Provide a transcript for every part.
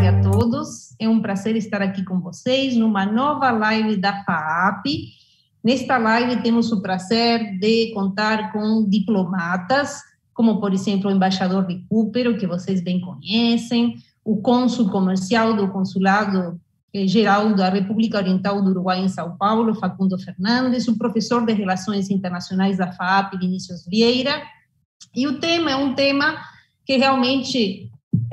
tarde a todos. É um prazer estar aqui com vocês numa nova live da FAAP. Nesta live temos o prazer de contar com diplomatas, como, por exemplo, o embaixador Recupero, que vocês bem conhecem, o cônsul comercial do Consulado Geral da República Oriental do Uruguai em São Paulo, Facundo Fernandes, o professor de Relações Internacionais da FAAP, Vinícius Vieira. E o tema é um tema que realmente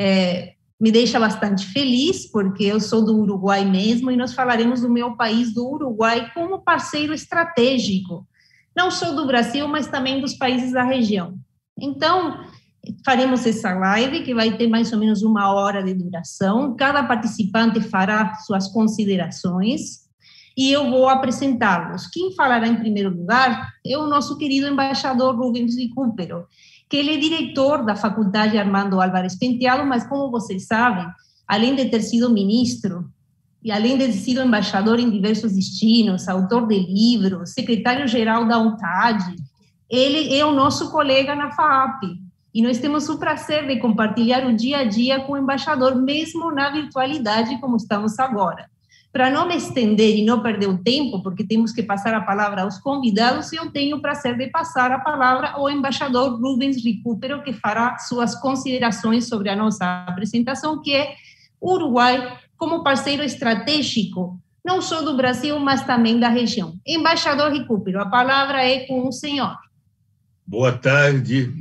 me deixa bastante feliz, porque eu sou do Uruguai mesmo, e nós falaremos do meu país, do Uruguai, como parceiro estratégico, não só do Brasil, mas também dos países da região. Então, faremos essa live, que vai ter mais ou menos 1 hora de duração, cada participante fará suas considerações, e eu vou apresentá-los. Quem falará em primeiro lugar é o nosso querido embaixador Rubens Recupero, que ele é diretor da Faculdade Armando Álvarez Penteado, mas, como vocês sabem, além de ter sido ministro, e além de ter sido embaixador em diversos destinos, autor de livros, secretário-geral da UNTAD, ele é o nosso colega na FAAP, e nós temos o prazer de compartilhar o dia a dia com o embaixador, mesmo na virtualidade, como estamos agora. Para não me estender e não perder o tempo, porque temos que passar a palavra aos convidados, eu tenho o prazer de passar a palavra ao embaixador Rubens Recupero, que fará suas considerações sobre a nossa apresentação, que é o Uruguai como parceiro estratégico, não só do Brasil, mas também da região. Embaixador Recupero, a palavra é com o senhor. Boa tarde,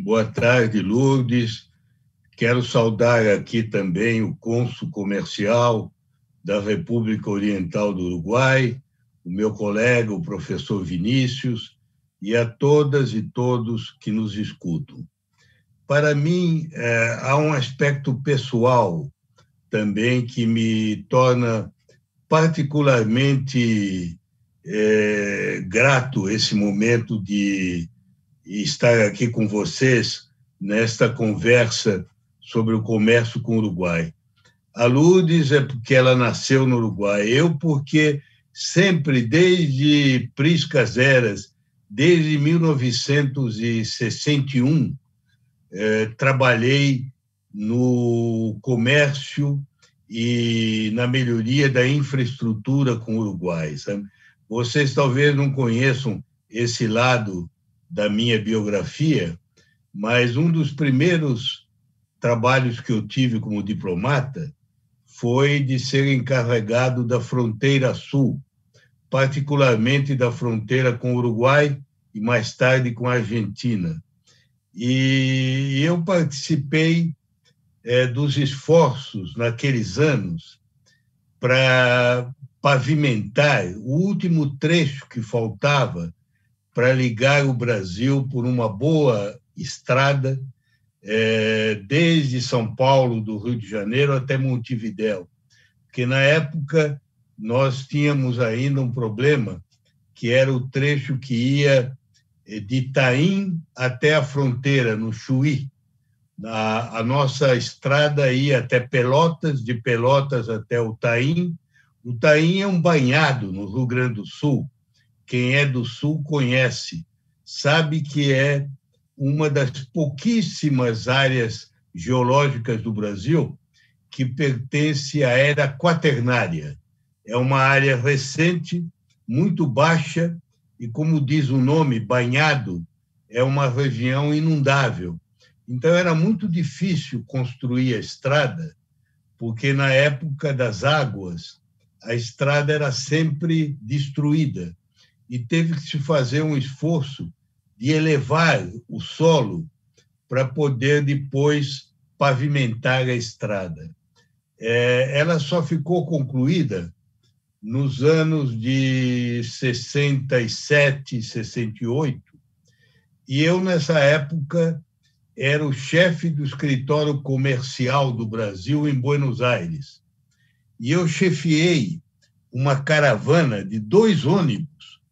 Lourdes. Quero saudar aqui também o cônsul comercial da República Oriental do Uruguai, o meu colega, o professor Vinícius, e a todas e todos que nos escutam. Para mim, há um aspecto pessoal também que me torna particularmente grato esse momento de estar aqui com vocês nesta conversa sobre o comércio com o Uruguai. A Lourdes é porque ela nasceu no Uruguai, eu porque sempre, desde priscas eras, desde 1961, trabalhei no comércio e na melhoria da infraestrutura com o Uruguai. Sabe? Vocês talvez não conheçam esse lado da minha biografia, mas um dos primeiros trabalhos que eu tive como diplomata foi de ser encarregado da fronteira sul, particularmente da fronteira com o Uruguai e mais tarde com a Argentina. E eu participei dos esforços naqueles anos para pavimentar o último trecho que faltava para ligar o Brasil por uma boa estrada desde São Paulo, do Rio de Janeiro, até Montevidéu, porque na época nós tínhamos ainda um problema, que era o trecho que ia de Itaim até a fronteira, no Chuí. A nossa estrada ia até Pelotas, de Pelotas até o Itaim. O Itaim é um banhado no Rio Grande do Sul. Quem é do Sul conhece, sabe que é uma das pouquíssimas áreas geológicas do Brasil que pertence à era quaternária. É uma área recente, muito baixa, e, como diz o nome, banhado, é uma região inundável. Então, era muito difícil construir a estrada, porque, na época das águas, a estrada era sempre destruída, e teve que se fazer um esforço de elevar o solo para poder depois pavimentar a estrada. Ela só ficou concluída nos anos de 67, 68, e eu, nessa época, era o chefe do escritório comercial do Brasil em Buenos Aires. E eu chefiei uma caravana de 2 ônibus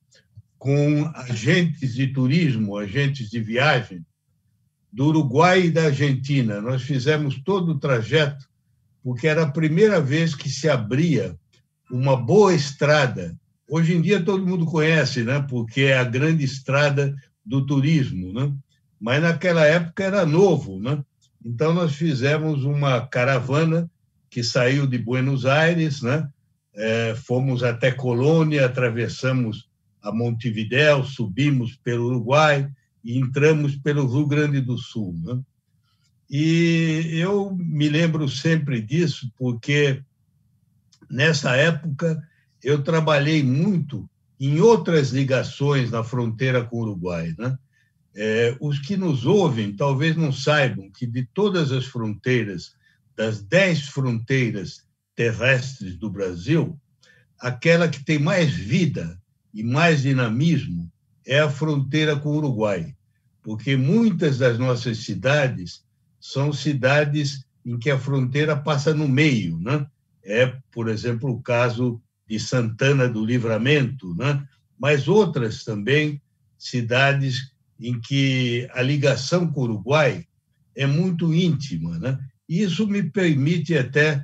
com agentes de turismo, agentes de viagem, do Uruguai e da Argentina. Nós fizemos todo o trajeto, porque era a primeira vez que se abria uma boa estrada. Hoje em dia todo mundo conhece, né? Porque é a grande estrada do turismo, né? Mas naquela época era novo, né? Então nós fizemos uma caravana que saiu de Buenos Aires, né? Fomos até Colônia, atravessamos a Montevidéu, subimos pelo Uruguai e entramos pelo Rio Grande do Sul, né? E eu me lembro sempre disso, porque nessa época eu trabalhei muito em outras ligações na fronteira com o Uruguai, né? Os que nos ouvem talvez não saibam que de todas as fronteiras, das 10 fronteiras terrestres do Brasil, aquela que tem mais vida e mais dinamismo é a fronteira com o Uruguai, porque muitas das nossas cidades são cidades em que a fronteira passa no meio, né? Por exemplo, o caso de Santana do Livramento, né? Mas outras também, cidades em que a ligação com o Uruguai é muito íntima, né? E isso me permite até,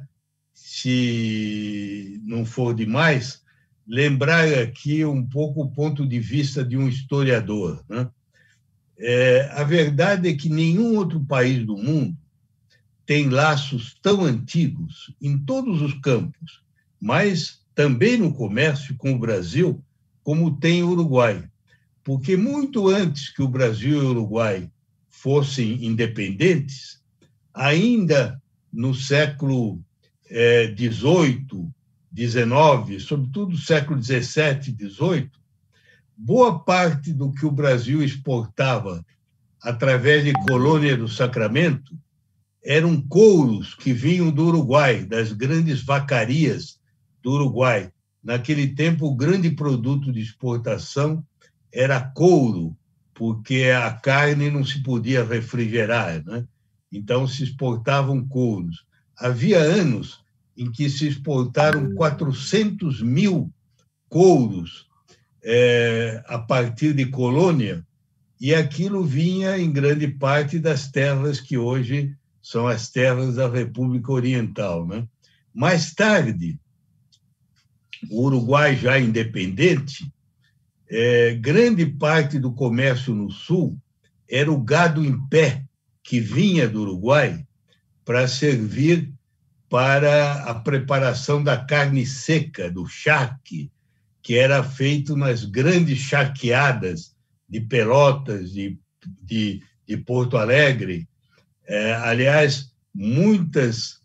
se não for demais, lembrar aqui um pouco o ponto de vista de um historiador, né? A verdade é que nenhum outro país do mundo tem laços tão antigos em todos os campos, mas também no comércio com o Brasil, como tem o Uruguai. Porque muito antes que o Brasil e o Uruguai fossem independentes, ainda no século XVIII, XIX, sobretudo século XVII e XVIII, boa parte do que o Brasil exportava através de Colônia do Sacramento eram couros que vinham do Uruguai, das grandes vacarias do Uruguai. Naquele tempo, o grande produto de exportação era couro, porque a carne não se podia refrigerar, né? Então se exportavam couros. Havia anos em que se exportaram 400 mil couros a partir de Colônia, e aquilo vinha em grande parte das terras que hoje são as terras da República Oriental, né? Mais tarde, o Uruguai já independente, grande parte do comércio no Sul era o gado em pé que vinha do Uruguai para servir para a preparação da carne seca, do charque, que era feito nas grandes charqueadas de Pelotas, de Porto Alegre. Aliás, muitos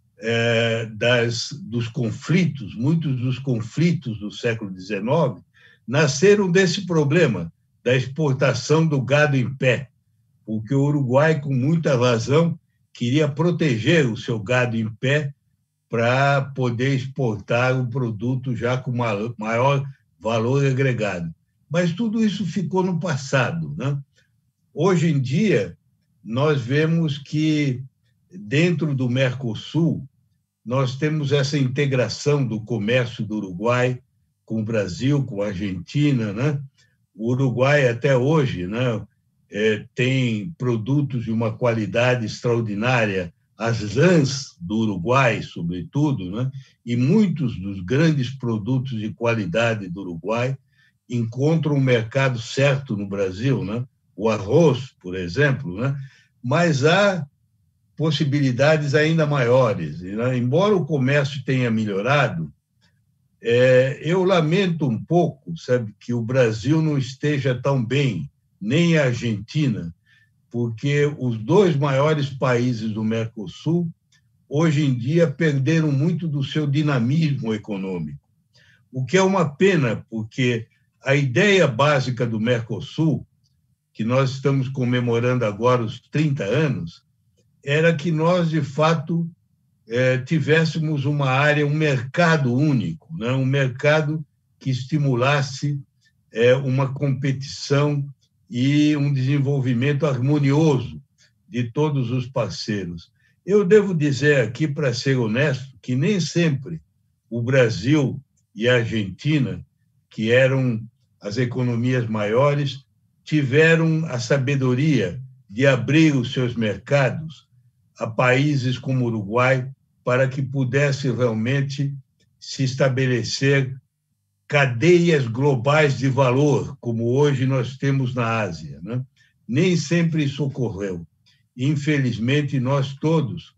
dos conflitos do século XIX nasceram desse problema da exportação do gado em pé, porque o Uruguai, com muita razão, queria proteger o seu gado em pé para poder exportar um produto já com maior valor agregado. Mas tudo isso ficou no passado, né? Hoje em dia, nós vemos que, dentro do Mercosul, nós temos essa integração do comércio do Uruguai com o Brasil, com a Argentina, né? O Uruguai, até hoje, né, tem produtos de uma qualidade extraordinária, as lãs do Uruguai, sobretudo, né? E muitos dos grandes produtos de qualidade do Uruguai encontram um mercado certo no Brasil, né? O arroz, por exemplo, né? Mas há possibilidades ainda maiores. Né? Embora o comércio tenha melhorado, eu lamento um pouco, sabe, que o Brasil não esteja tão bem, nem a Argentina, porque os dois maiores países do Mercosul, hoje em dia, perderam muito do seu dinamismo econômico, o que é uma pena, porque a ideia básica do Mercosul, que nós estamos comemorando agora os 30 anos, era que nós, de fato, tivéssemos uma área, um mercado único, né? Um mercado que estimulasse uma competição e um desenvolvimento harmonioso de todos os parceiros. Eu devo dizer aqui, para ser honesto, que nem sempre o Brasil e a Argentina, que eram as economias maiores, tiveram a sabedoria de abrir os seus mercados a países como o Uruguai para que pudesse realmente se estabelecer cadeias globais de valor, como hoje nós temos na Ásia, né? Nem sempre isso ocorreu. Infelizmente, nós todos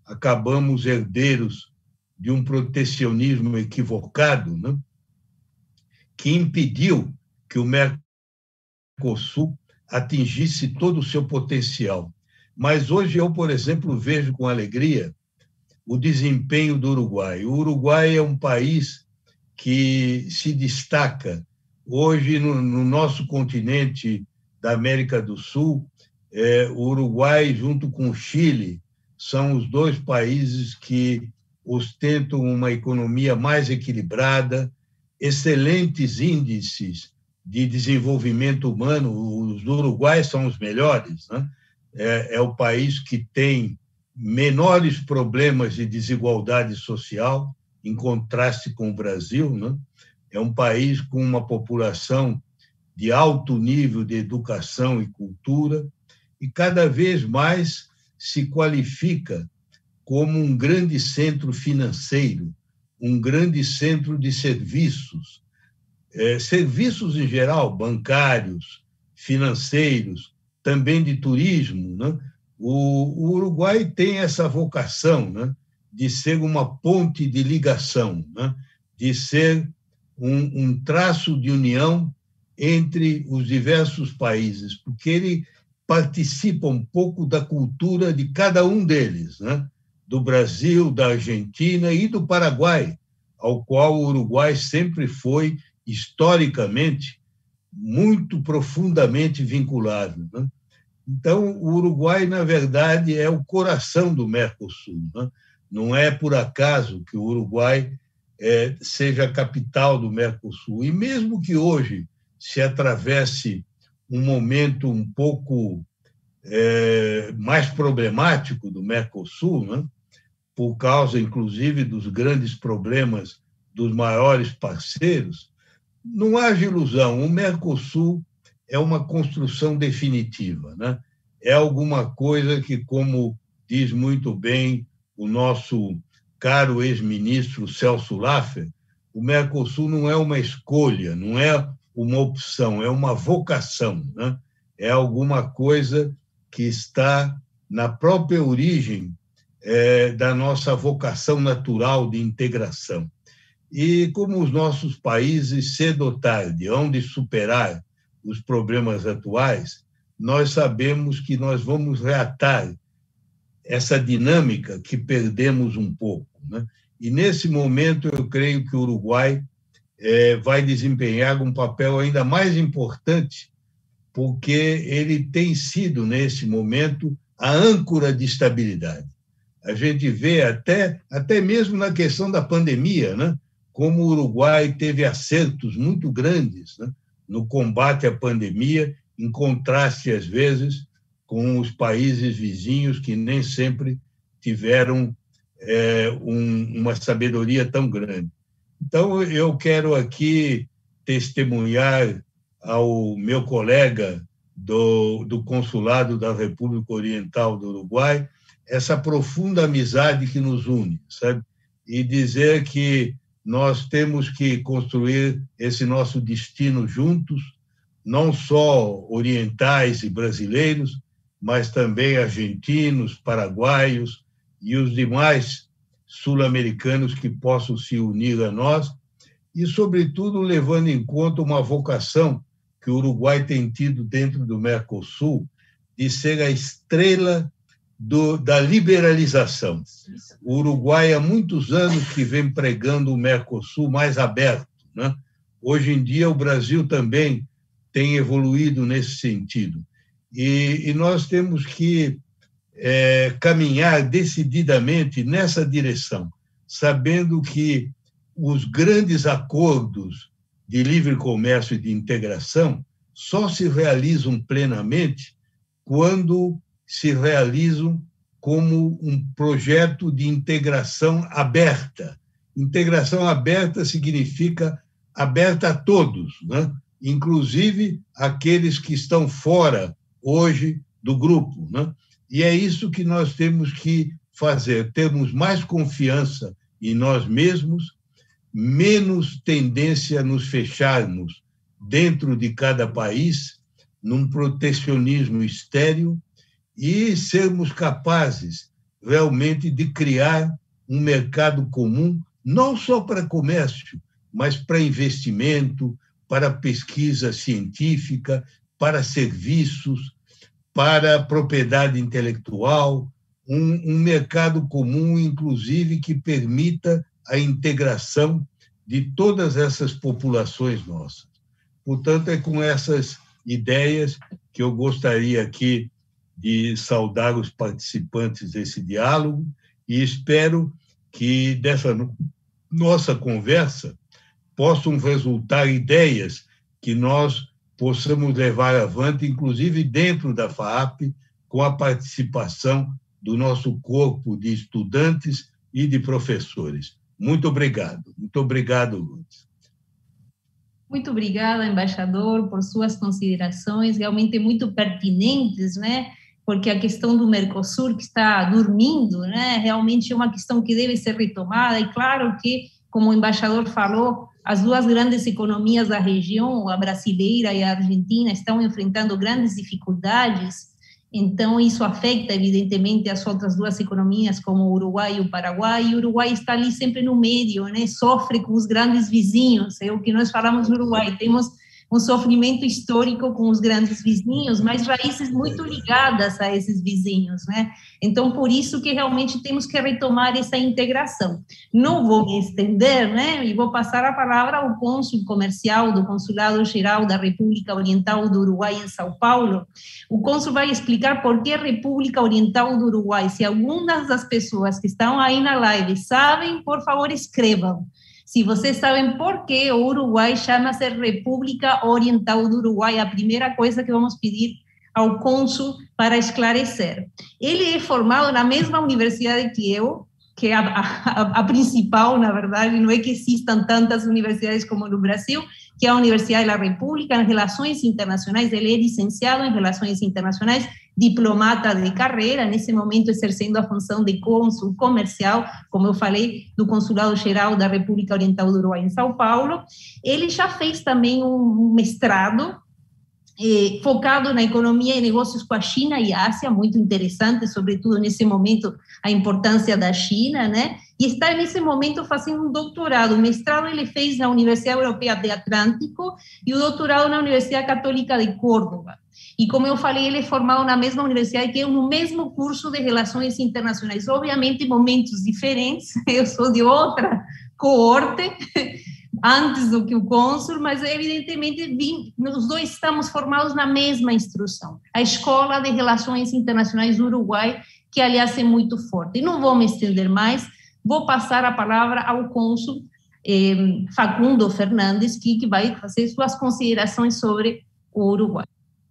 acabamos herdeiros de um protecionismo equivocado, né, que impediu que o Mercosul atingisse todo o seu potencial. Mas hoje eu, por exemplo, vejo com alegria o desempenho do Uruguai. O Uruguai é um país que se destaca hoje no nosso continente da América do Sul. O Uruguai, junto com o Chile, são os dois países que ostentam uma economia mais equilibrada, excelentes índices de desenvolvimento humano. Os do Uruguai são os melhores, né? É o país que tem menores problemas de desigualdade social, em contraste com o Brasil, né? É um país com uma população de alto nível de educação e cultura, e cada vez mais se qualifica como um grande centro financeiro, um grande centro de serviços, serviços em geral, bancários, financeiros, também de turismo, né? O Uruguai tem essa vocação, né, de ser uma ponte de ligação, né, de ser um traço de união entre os diversos países, porque ele participa um pouco da cultura de cada um deles, né, do Brasil, da Argentina e do Paraguai, ao qual o Uruguai sempre foi, historicamente, muito profundamente vinculado, né? Então, o Uruguai, na verdade, é o coração do Mercosul, né? Não é por acaso que o Uruguai seja a capital do Mercosul. E mesmo que hoje se atravesse um momento um pouco mais problemático do Mercosul, né? Por causa, inclusive, dos grandes problemas dos maiores parceiros, não haja ilusão, o Mercosul é uma construção definitiva, né? É alguma coisa que, como diz muito bem o nosso caro ex-ministro Celso Laffer, o Mercosul não é uma escolha, não é uma opção, é uma vocação, né? É alguma coisa que está na própria origem da nossa vocação natural de integração. E como os nossos países, cedo ou tarde, hão de superar os problemas atuais, nós sabemos que nós vamos reatar essa dinâmica que perdemos um pouco, né? E, nesse momento, eu creio que o Uruguai vai desempenhar um papel ainda mais importante, porque ele tem sido, nesse momento, a âncora de estabilidade. A gente vê até mesmo na questão da pandemia, né, como o Uruguai teve acertos muito grandes, né, no combate à pandemia, em contraste, às vezes, com os países vizinhos que nem sempre tiveram uma sabedoria tão grande. Então, eu quero aqui testemunhar ao meu colega do Consulado da República Oriental do Uruguai essa profunda amizade que nos une, sabe? E dizer que nós temos que construir esse nosso destino juntos, não só orientais e brasileiros, mas também argentinos, paraguaios e os demais sul-americanos que possam se unir a nós, e, sobretudo, levando em conta uma vocação que o Uruguai tem tido dentro do Mercosul, de ser a estrela da liberalização. O Uruguai há muitos anos que vem pregando o Mercosul mais aberto, né? Hoje em dia, o Brasil também tem evoluído nesse sentido. E nós temos que caminhar decididamente nessa direção, sabendo que os grandes acordos de livre comércio e de integração só se realizam plenamente quando se realizam como um projeto de integração aberta. Integração aberta significa aberta a todos, né? Inclusive aqueles que estão fora hoje do grupo, né? E é isso que nós temos que fazer, termos mais confiança em nós mesmos, menos tendência a nos fecharmos dentro de cada país, num protecionismo estéril, e sermos capazes realmente de criar um mercado comum, não só para comércio, mas para investimento, para pesquisa científica, para serviços, para propriedade intelectual, um mercado comum, inclusive, que permita a integração de todas essas populações nossas. Portanto, é com essas ideias que eu gostaria aqui de saudar os participantes desse diálogo e espero que dessa nossa conversa possam resultar ideias que nós possamos levar avante, inclusive dentro da FAAP, com a participação do nosso corpo de estudantes e de professores. Muito obrigado, Lourdes. Muito obrigada, embaixador, por suas considerações, realmente muito pertinentes, né? Porque a questão do Mercosul, que está dormindo, né? Realmente é uma questão que deve ser retomada, e claro que, como o embaixador falou, as duas grandes economias da região, a brasileira e a argentina, estão enfrentando grandes dificuldades, então isso afeta, evidentemente, as outras duas economias, como o Uruguai e o Paraguai, e o Uruguai está ali sempre no meio, né? Sofre com os grandes vizinhos, é o que nós falamos no Uruguai, temos um sofrimento histórico com os grandes vizinhos, mas raízes muito ligadas a esses vizinhos, né? Então, por isso que realmente temos que retomar essa integração. Não vou me estender, né? E vou passar a palavra ao cônsul comercial do Consulado-Geral da República Oriental do Uruguai em São Paulo. O cônsul vai explicar por que a República Oriental do Uruguai. Se algumas das pessoas que estão aí na live sabem, por favor, escrevam. Se vocês sabem por que o Uruguai chama-se República Oriental do Uruguai, a primeira coisa que vamos pedir ao cônsul para esclarecer. Ele é formado na mesma universidade que eu, que é a principal, na verdade, não é que existam tantas universidades como no Brasil, que é a Universidade da República, em Relações Internacionais. Ele é licenciado em Relações Internacionais, diplomata de carreira, nesse momento exercendo a função de cônsul comercial, como eu falei, do Consulado-Geral da República Oriental do Uruguai em São Paulo. Ele já fez também um mestrado focado na economia e negócios com a China e Ásia, muito interessante, sobretudo nesse momento, a importância da China, né? E está nesse momento fazendo um doutorado. O mestrado ele fez na Universidade Europeia de Atlântico e o doutorado na Universidade Católica de Córdoba. E como eu falei, ele é formado na mesma universidade que eu, no mesmo curso de Relações Internacionais. Obviamente, momentos diferentes, eu sou de outra coorte, antes do que o cônsul, mas evidentemente os dois estamos formados na mesma instrução, a Escola de Relações Internacionais do Uruguai, que aliás é muito forte. Não vou me estender mais, vou passar a palavra ao cônsul Facundo Fernandes, que vai fazer suas considerações sobre o Uruguai.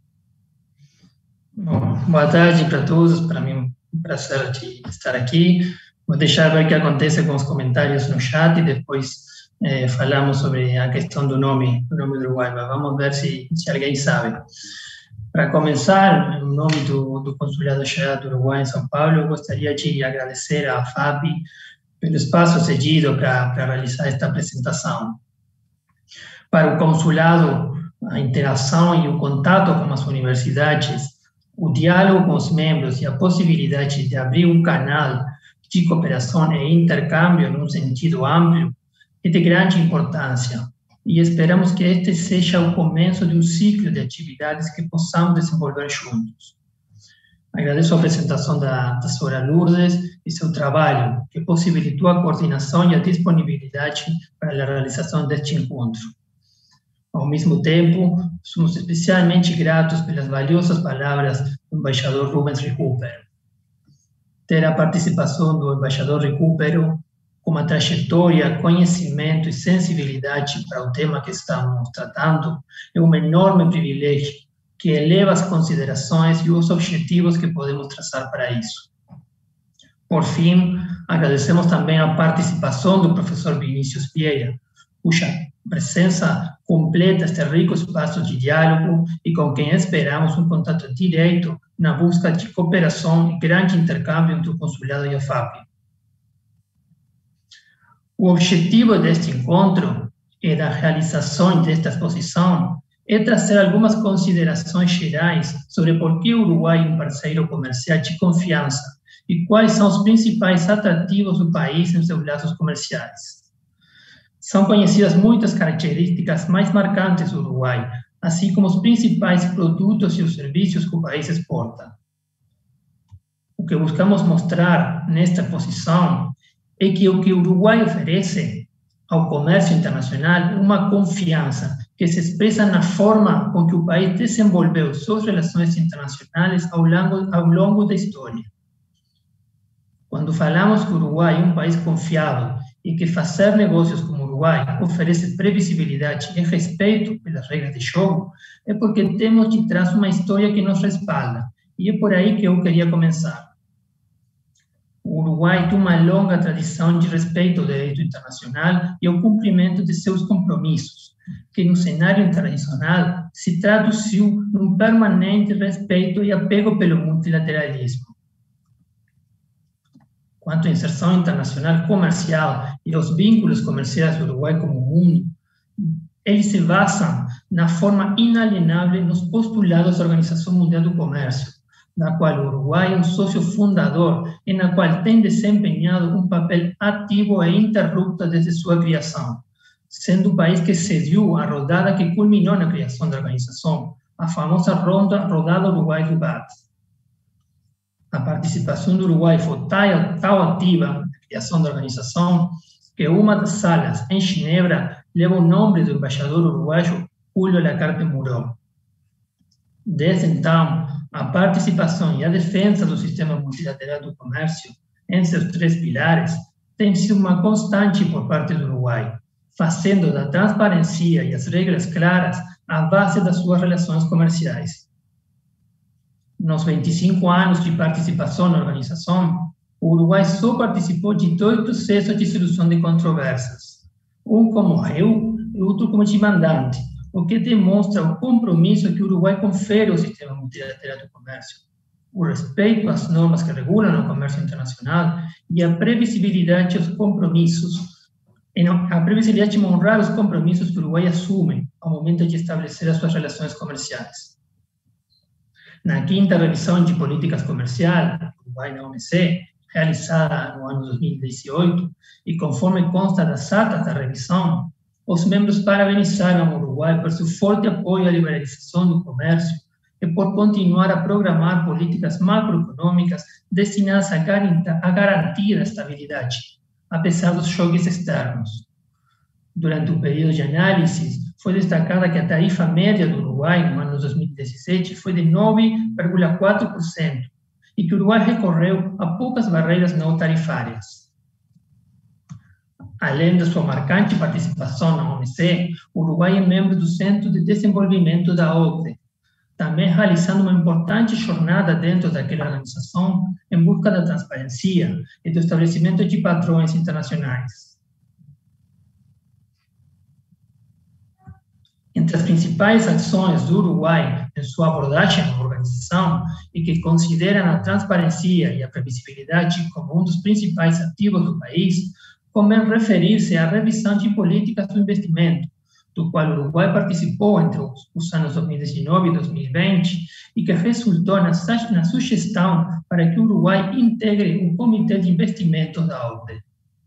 Bom, boa tarde para todos, para mim é um prazer estar aqui. Vou deixar ver o que acontece com os comentários no chat e depois falamos sobre a questão do nome do Uruguai, mas vamos ver se alguém sabe. Para começar, em nome do Consulado-Geral do Uruguai em São Paulo, eu gostaria de agradecer à FAAP pelo espaço cedido para realizar esta apresentação. Para o consulado, a interação e o contato com as universidades, o diálogo com os membros e a possibilidade de abrir um canal de cooperação e intercâmbio num sentido amplo é de grande importância e esperamos que este seja o começo de um ciclo de atividades que possamos desenvolver juntos. Agradeço a apresentação da senhora Lourdes e seu trabalho, que possibilitou a coordenação e a disponibilidade para a realização deste encontro. Ao mesmo tempo, somos especialmente gratos pelas valiosas palavras do embaixador Rubens Recupero. Ter a participação do embaixador Recupero com uma trajetória, conhecimento e sensibilidade para o tema que estamos tratando é um enorme privilégio que eleva as considerações e os objetivos que podemos traçar para isso. Por fim, agradecemos também a participação do professor Vinícius Vieira, cuja presença completa este rico espaço de diálogo e com quem esperamos um contato direto na busca de cooperação e grande intercâmbio entre o consulado e a FAAP. O objetivo deste encontro e da realização desta exposição é trazer algumas considerações gerais sobre por que o Uruguai é um parceiro comercial de confiança e quais são os principais atrativos do país em seus laços comerciais. São conhecidas muitas características mais marcantes do Uruguai, assim como os principais produtos e os serviços que o país exporta. O que buscamos mostrar nesta exposição é que o que o Uruguai oferece ao comércio internacional é uma confiança que se expressa na forma com que o país desenvolveu suas relações internacionais ao longo da história. Quando falamos que o Uruguai é um país confiável e que fazer negócios com o Uruguai oferece previsibilidade e respeito pelas regras de jogo, é porque temos de trás uma história que nos respalda, e é por aí que eu queria começar. O Uruguai tem uma longa tradição de respeito ao direito internacional e ao cumprimento de seus compromissos, que no cenário internacional se traduziu num permanente respeito e apego pelo multilateralismo. Quanto à inserção internacional comercial e aos vínculos comerciais do Uruguai com o mundo, eles se basam na forma inalienável nos postulados da Organização Mundial do Comércio, da qual o Uruguai é um sócio fundador e na qual tem desempenhado um papel ativo e ininterrupto desde sua criação, sendo o país que cediu a rodada que culminou na criação da organização, a famosa Rodada Uruguai-Rubat. A participação do Uruguai foi tão ativa na criação da organização que uma das salas, em Ginebra, leva o nome do embaixador uruguaio Julio Lacarte Muró. Desde então, a participação e a defesa do sistema multilateral do comércio, em seus três pilares, tem sido uma constante por parte do Uruguai, fazendo da transparência e as regras claras a base das suas relações comerciais. Nos 25 anos de participação na organização, o Uruguai só participou de 2 processos de solução de controvérsias, um como réu e outro como demandante, o que demonstra o compromisso que o Uruguai confere ao sistema multilateral do comércio, o respeito às normas que regulam o comércio internacional e a previsibilidade aos compromissos, a previsibilidade de honrar os compromissos que o Uruguai assume ao momento de estabelecer as suas relações comerciais. Na 5ª revisão de políticas comerciais do Uruguai na OMC, realizada no ano 2018, e conforme consta das atas da revisão, os membros parabenizaram o Uruguai por seu forte apoio à liberalização do comércio e por continuar a programar políticas macroeconômicas destinadas a garantir a estabilidade, apesar dos choques externos. Durante o período de análise, foi destacada que a tarifa média do Uruguai no ano 2017 foi de 9,4% e que o Uruguai recorreu a poucas barreiras não tarifárias. Além da sua marcante participação na OMC, o Uruguai é membro do Centro de Desenvolvimento da OCDE, também realizando uma importante jornada dentro daquela organização em busca da transparência e do estabelecimento de padrões internacionais. Entre as principais ações do Uruguai em sua abordagem à organização e que consideram a transparência e a previsibilidade como um dos principais ativos do país, convém referir-se à revisão de políticas do investimento, do qual o Uruguai participou entre os anos 2019 e 2020 e que resultou na sugestão para que o Uruguai integre o Comitê de Investimentos da OCDE.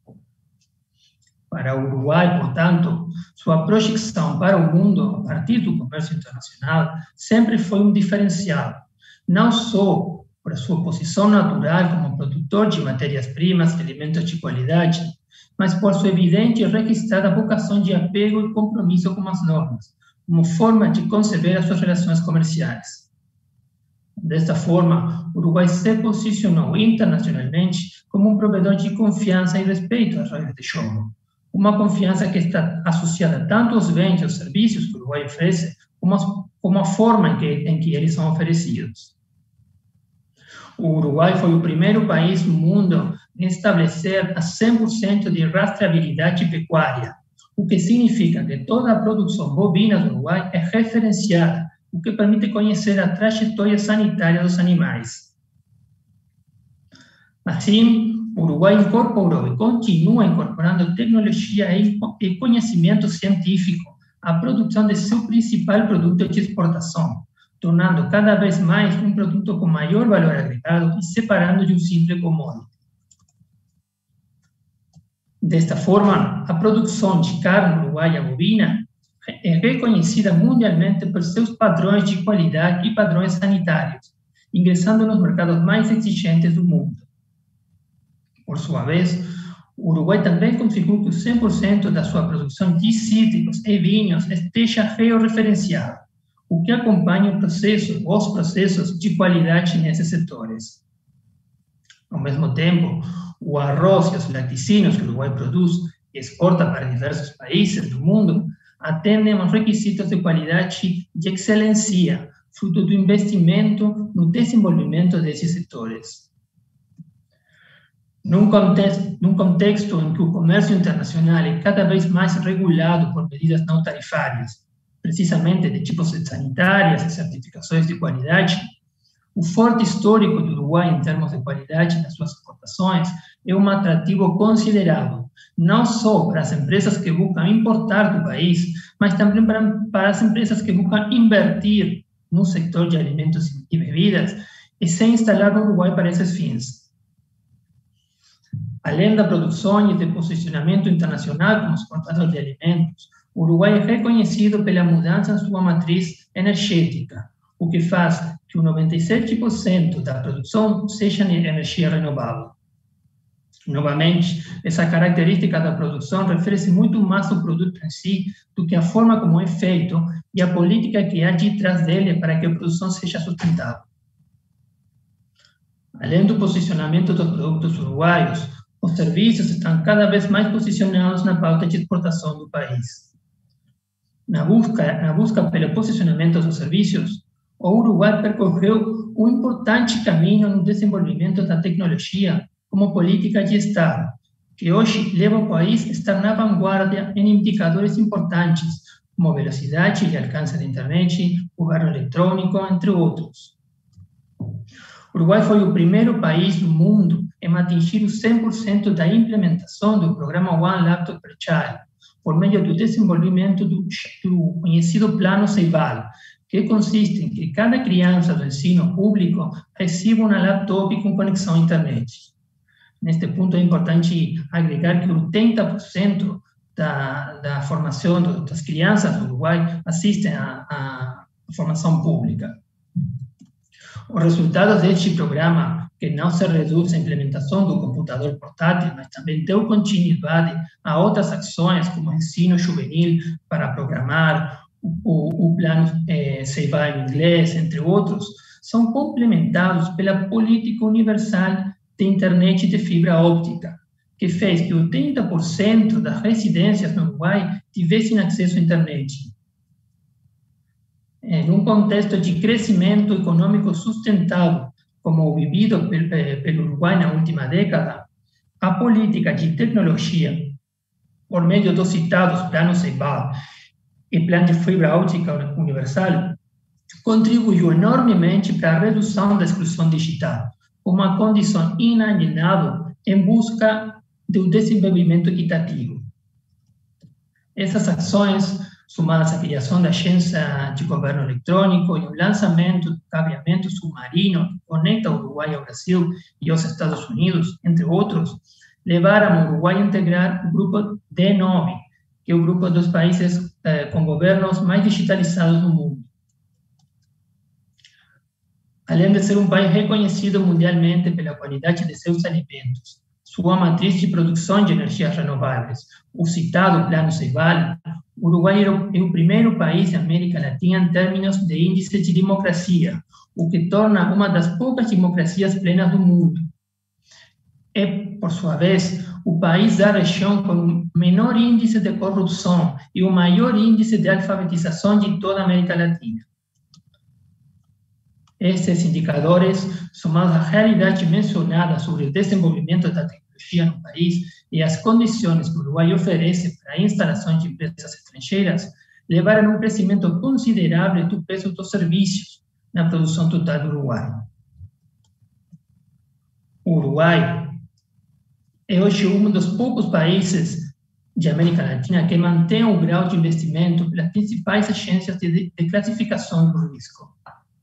Para o Uruguai, portanto, sua projeção para o mundo a partir do comércio internacional sempre foi um diferencial, não só por a sua posição natural como produtor de matérias-primas e alimentos de qualidade, mas por sua evidente e registrada vocação de apego e compromisso com as normas, como forma de conceber as suas relações comerciais. Desta forma, o Uruguai se posicionou internacionalmente como um provedor de confiança e respeito às regras de jogo, uma confiança que está associada tanto aos bens e aos serviços que o Uruguai oferece, como a forma em que eles são oferecidos. O Uruguai foi o primeiro país no mundo em estabelecer a 100% de rastreabilidade pecuária, o que significa que toda a produção bovina do Uruguai é referenciada, o que permite conhecer a trajetória sanitária dos animais. Assim, o Uruguai incorporou e continua incorporando tecnologia e conhecimento científico à produção de seu principal produto de exportação, tornando cada vez mais um produto com maior valor agregado e separando de um simples commodity. Desta forma, a produção de carne uruguaia bovina é reconhecida mundialmente por seus padrões de qualidade e padrões sanitários, ingressando nos mercados mais exigentes do mundo. Por sua vez, o Uruguai também configura que 100% da sua produção de cítricos e vinhos esteja georreferenciada, o que acompanha os processos de qualidade nesses setores. Ao mesmo tempo, o arroz e os laticínios que o Uruguai produz e exporta para diversos países do mundo atendem aos requisitos de qualidade e de excelência, fruto do investimento no desenvolvimento desses setores. Num contexto em que o comércio internacional é cada vez mais regulado por medidas não tarifárias, precisamente de tipos sanitárias e certificações de qualidade, o forte histórico do Uruguai em termos de qualidade nas suas exportações é um atrativo considerável, não só para as empresas que buscam importar do país, mas também para as empresas que buscam invertir no setor de alimentos e bebidas e se instalar no Uruguai para esses fins. Além da produção e de posicionamento internacional como exportador de alimentos, o Uruguai é reconhecido pela mudança em sua matriz energética, o que faz que 97% da produção seja energia renovável. Novamente, essa característica da produção refere-se muito mais ao produto em si do que a forma como é feito e a política que há de trás dele para que a produção seja sustentável. Além do posicionamento dos produtos uruguaios, os serviços estão cada vez mais posicionados na pauta de exportação do país. Na busca pelo posicionamento dos serviços, o Uruguai percorreu um importante caminho no desenvolvimento da tecnologia como política de Estado, que hoje leva o país a estar na vanguarda em indicadores importantes, como velocidade e alcance da internet, governo eletrônico, entre outros. O Uruguai foi o primeiro país do mundo a atingir o 100% da implementação do programa One Laptop per Child, por meio do desenvolvimento do conhecido Plano Ceibal, que consiste em que cada criança do ensino público receba uma laptop com conexão à internet. Neste ponto é importante agregar que 80% da formação das crianças do Uruguai assistem à formação pública. Os resultados deste programa, que não se reduz à implementação do computador portátil, mas também deu continuidade a outras ações, como ensino juvenil para programar, o plano Ceibal em inglês, entre outros, são complementados pela política universal de internet de fibra óptica, que fez que 80% das residências no Uruguai tivessem acesso à internet. Num contexto de crescimento econômico sustentável, como o vivido pelo Uruguai na última década, a política de tecnologia, por meio dos citados Plano Ceibal e Plano de Fibra Óptica Universal, contribuiu enormemente para a redução da exclusão digital, uma condição inalienável em busca do desenvolvimento equitativo. Essas ações, somadas à criação da Agência de Governo Eletrônico e o lançamento do cabeamento submarino que conecta o Uruguai ao Brasil e aos Estados Unidos, entre outros, levaram o Uruguai a integrar o grupo D9, que é o grupo dos países com governos mais digitalizados do mundo. Além de ser um país reconhecido mundialmente pela qualidade de seus alimentos, sua matriz de produção de energias renováveis, o citado Plano Ceibal, o Uruguai é o primeiro país da América Latina em termos de índice de democracia, o que torna uma das poucas democracias plenas do mundo. É, por sua vez, o país da região com o menor índice de corrupção e o maior índice de alfabetização de toda a América Latina. Esses indicadores, somados à realidade mencionada sobre o desenvolvimento da tecnologia no país e as condições que o Uruguai oferece para a instalação de empresas estrangeiras, levaram a um crescimento considerável do preço dos serviços na produção total do Uruguai. O Uruguai é hoje um dos poucos países de América Latina que mantém o grau de investimento pelas principais agências de classificação do risco.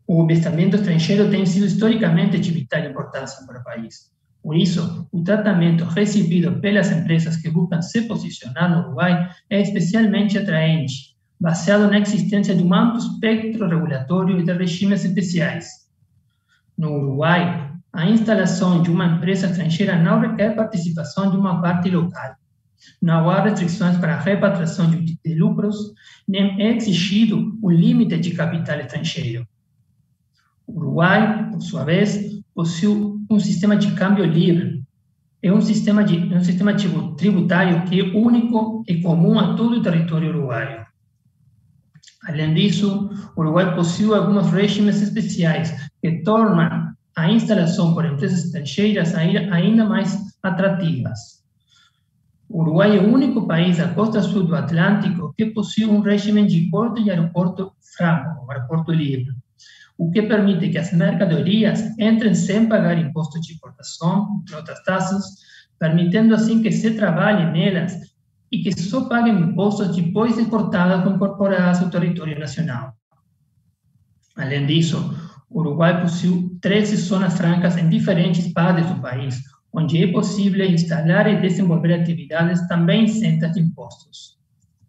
O investimento estrangeiro tem sido historicamente de vital importância para o país. Por isso, o tratamento recebido pelas empresas que buscam se posicionar no Uruguai é especialmente atraente, baseado na existência de um amplo espectro regulatório e de regimes especiais. No Uruguai, a instalação de uma empresa estrangeira não requer participação de uma parte local. Não há restrições para a repatriação de lucros, nem é exigido um limite de capital estrangeiro. O Uruguai, por sua vez, possui um sistema de câmbio livre. É um sistema tributário que é único e comum a todo o território uruguaio. Além disso, o Uruguai possui alguns regimes especiais que tornam a instalação por empresas estrangeiras ainda mais atrativas. O Uruguai é o único país da costa sul do Atlântico que possui um regime de porto e aeroporto franco, um aeroporto livre, o que permite que as mercadorias entrem sem pagar imposto de importação, entre outras taxas, permitindo assim que se trabalhe nelas e que só paguem impostos depois de exportadas ou incorporadas ao território nacional. Além disso, o Uruguai possui 13 zonas francas em diferentes partes do país, onde é possível instalar e desenvolver atividades também isentas de impostos.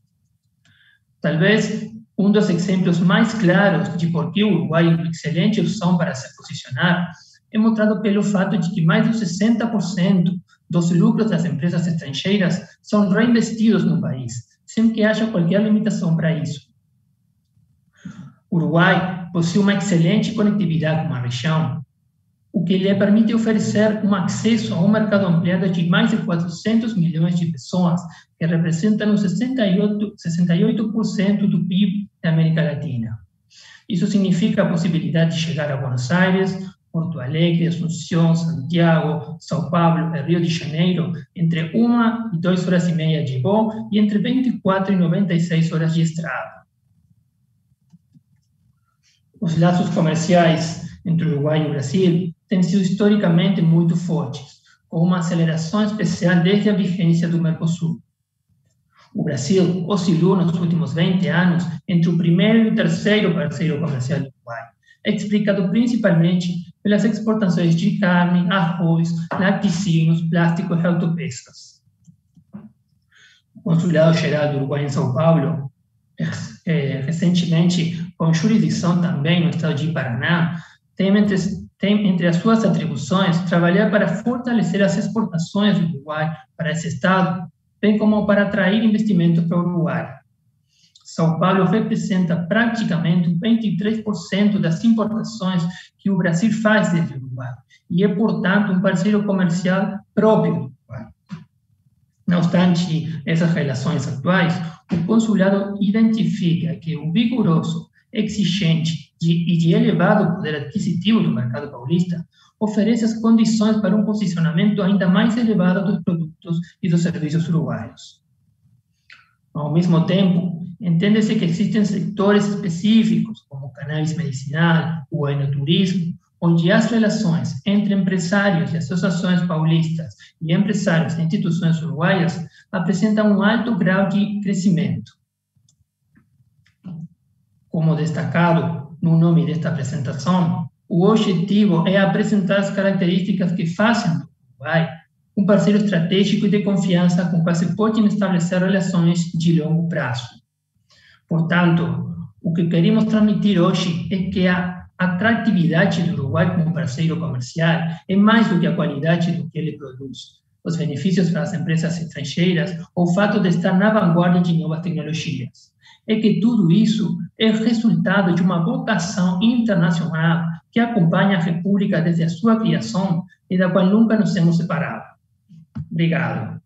Talvez um dos exemplos mais claros de por que o Uruguai é uma excelente opção para se posicionar é mostrado pelo fato de que mais de 60% dos lucros das empresas estrangeiras são reinvestidos no país, sem que haja qualquer limitação para isso. O Uruguai possui uma excelente conectividade com a região, o que lhe permite oferecer um acesso a um mercado ampliado de mais de 400 milhões de pessoas, que representam 68% do PIB da América Latina. Isso significa a possibilidade de chegar a Buenos Aires, Porto Alegre, Asunción, Santiago, São Paulo e Rio de Janeiro entre 1 e 2 horas e meia de voo e entre 24 e 96 horas de estrada. Os laços comerciais entre o Uruguai e o Brasil têm sido historicamente muito fortes, com uma aceleração especial desde a vigência do Mercosul. O Brasil oscilou nos últimos 20 anos entre o primeiro e o terceiro parceiro comercial do Uruguai, explicado principalmente pelas exportações de carne, arroz, laticínios, plásticos e autopeças. O Consulado-Geral do Uruguai em São Paulo, recentemente com jurisdição também no estado de Paraná, tem entre as suas atribuições trabalhar para fortalecer as exportações do Uruguai para esse estado, bem como para atrair investimentos para o Uruguai. São Paulo representa praticamente 23% das importações que o Brasil faz desde o Uruguai e é, portanto, um parceiro comercial próprio do Uruguai. Não obstante essas relações atuais, o consulado identifica que o vigoroso, exigente e de elevado poder adquisitivo do mercado paulista oferece as condições para um posicionamento ainda mais elevado dos produtos e dos serviços uruguaios. Ao mesmo tempo, entende-se que existem setores específicos, como o cannabis medicinal, o enoturismo, onde as relações entre empresários e associações paulistas e empresários e instituições uruguaias apresentam um alto grau de crescimento. Como destacado no nome desta apresentação, o objetivo é apresentar as características que fazem do Uruguai um parceiro estratégico e de confiança com quem se podem estabelecer relações de longo prazo. Portanto, o que queremos transmitir hoje é que a atratividade do Uruguai como parceiro comercial é mais do que a qualidade do que ele produz, os benefícios para as empresas estrangeiras ou o fato de estar na vanguarda de novas tecnologias. É que tudo isso é resultado de uma vocação internacional que acompanha a República desde a sua criação e da qual nunca nos hemos separado. Obrigado.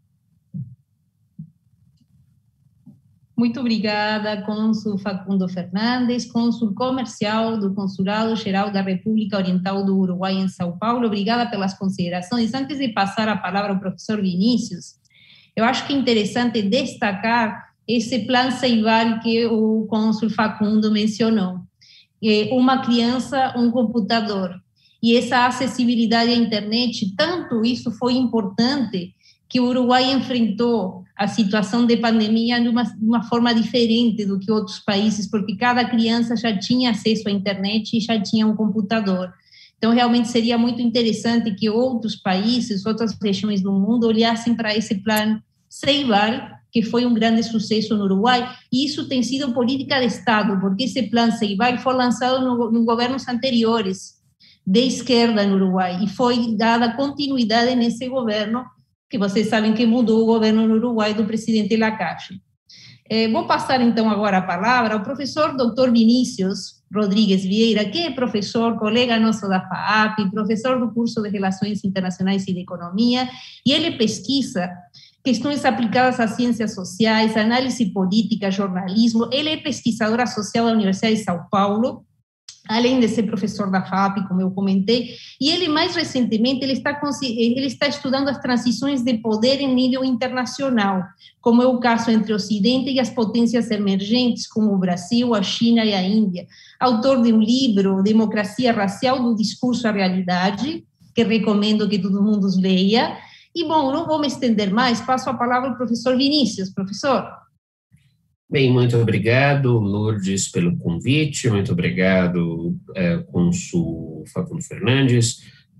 Muito obrigada, cônsul Facundo Fernandes, cônsul comercial do Consulado-Geral da República Oriental do Uruguai em São Paulo. Obrigada pelas considerações. Antes de passar a palavra ao professor Vinícius, eu acho que é interessante destacar esse plano Ceibal que o cônsul Facundo mencionou. Uma criança, um computador. E essa acessibilidade à internet, tanto isso foi importante que o Uruguai enfrentou a situação de pandemia de uma forma diferente do que outros países, porque cada criança já tinha acesso à internet e já tinha um computador. Então, realmente seria muito interessante que outros países, outras regiões do mundo olhassem para esse plano Ceibal, que foi um grande sucesso no Uruguai, e isso tem sido política de Estado, porque esse plano Ceibal foi lançado nos governos anteriores, de esquerda no Uruguai, e foi dada continuidade nesse governo, que vocês sabem que mudou o governo no Uruguai do presidente Lacalle. Vou passar, então, agora a palavra ao professor Dr. Vinícius Rodrigues Vieira, que é professor, colega nosso da FAAP, professor do curso de Relações Internacionais e de Economia, e ele pesquisa questões aplicadas às ciências sociais, análise política, jornalismo. Ele é pesquisador associado à Universidade de São Paulo, além de ser professor da FAAP, como eu comentei, e ele, mais recentemente, ele está estudando as transições de poder em nível internacional, como é o caso entre o Ocidente e as potências emergentes, como o Brasil, a China e a Índia. Autor de um livro, Democracia Racial, do Discurso à Realidade, que recomendo que todo mundo leia. E, bom, não vou me estender mais, passo a palavra ao professor Vinícius. Professor. Bem, muito obrigado, Lourdes, pelo convite, muito obrigado, cônsul Facundo Fernandes,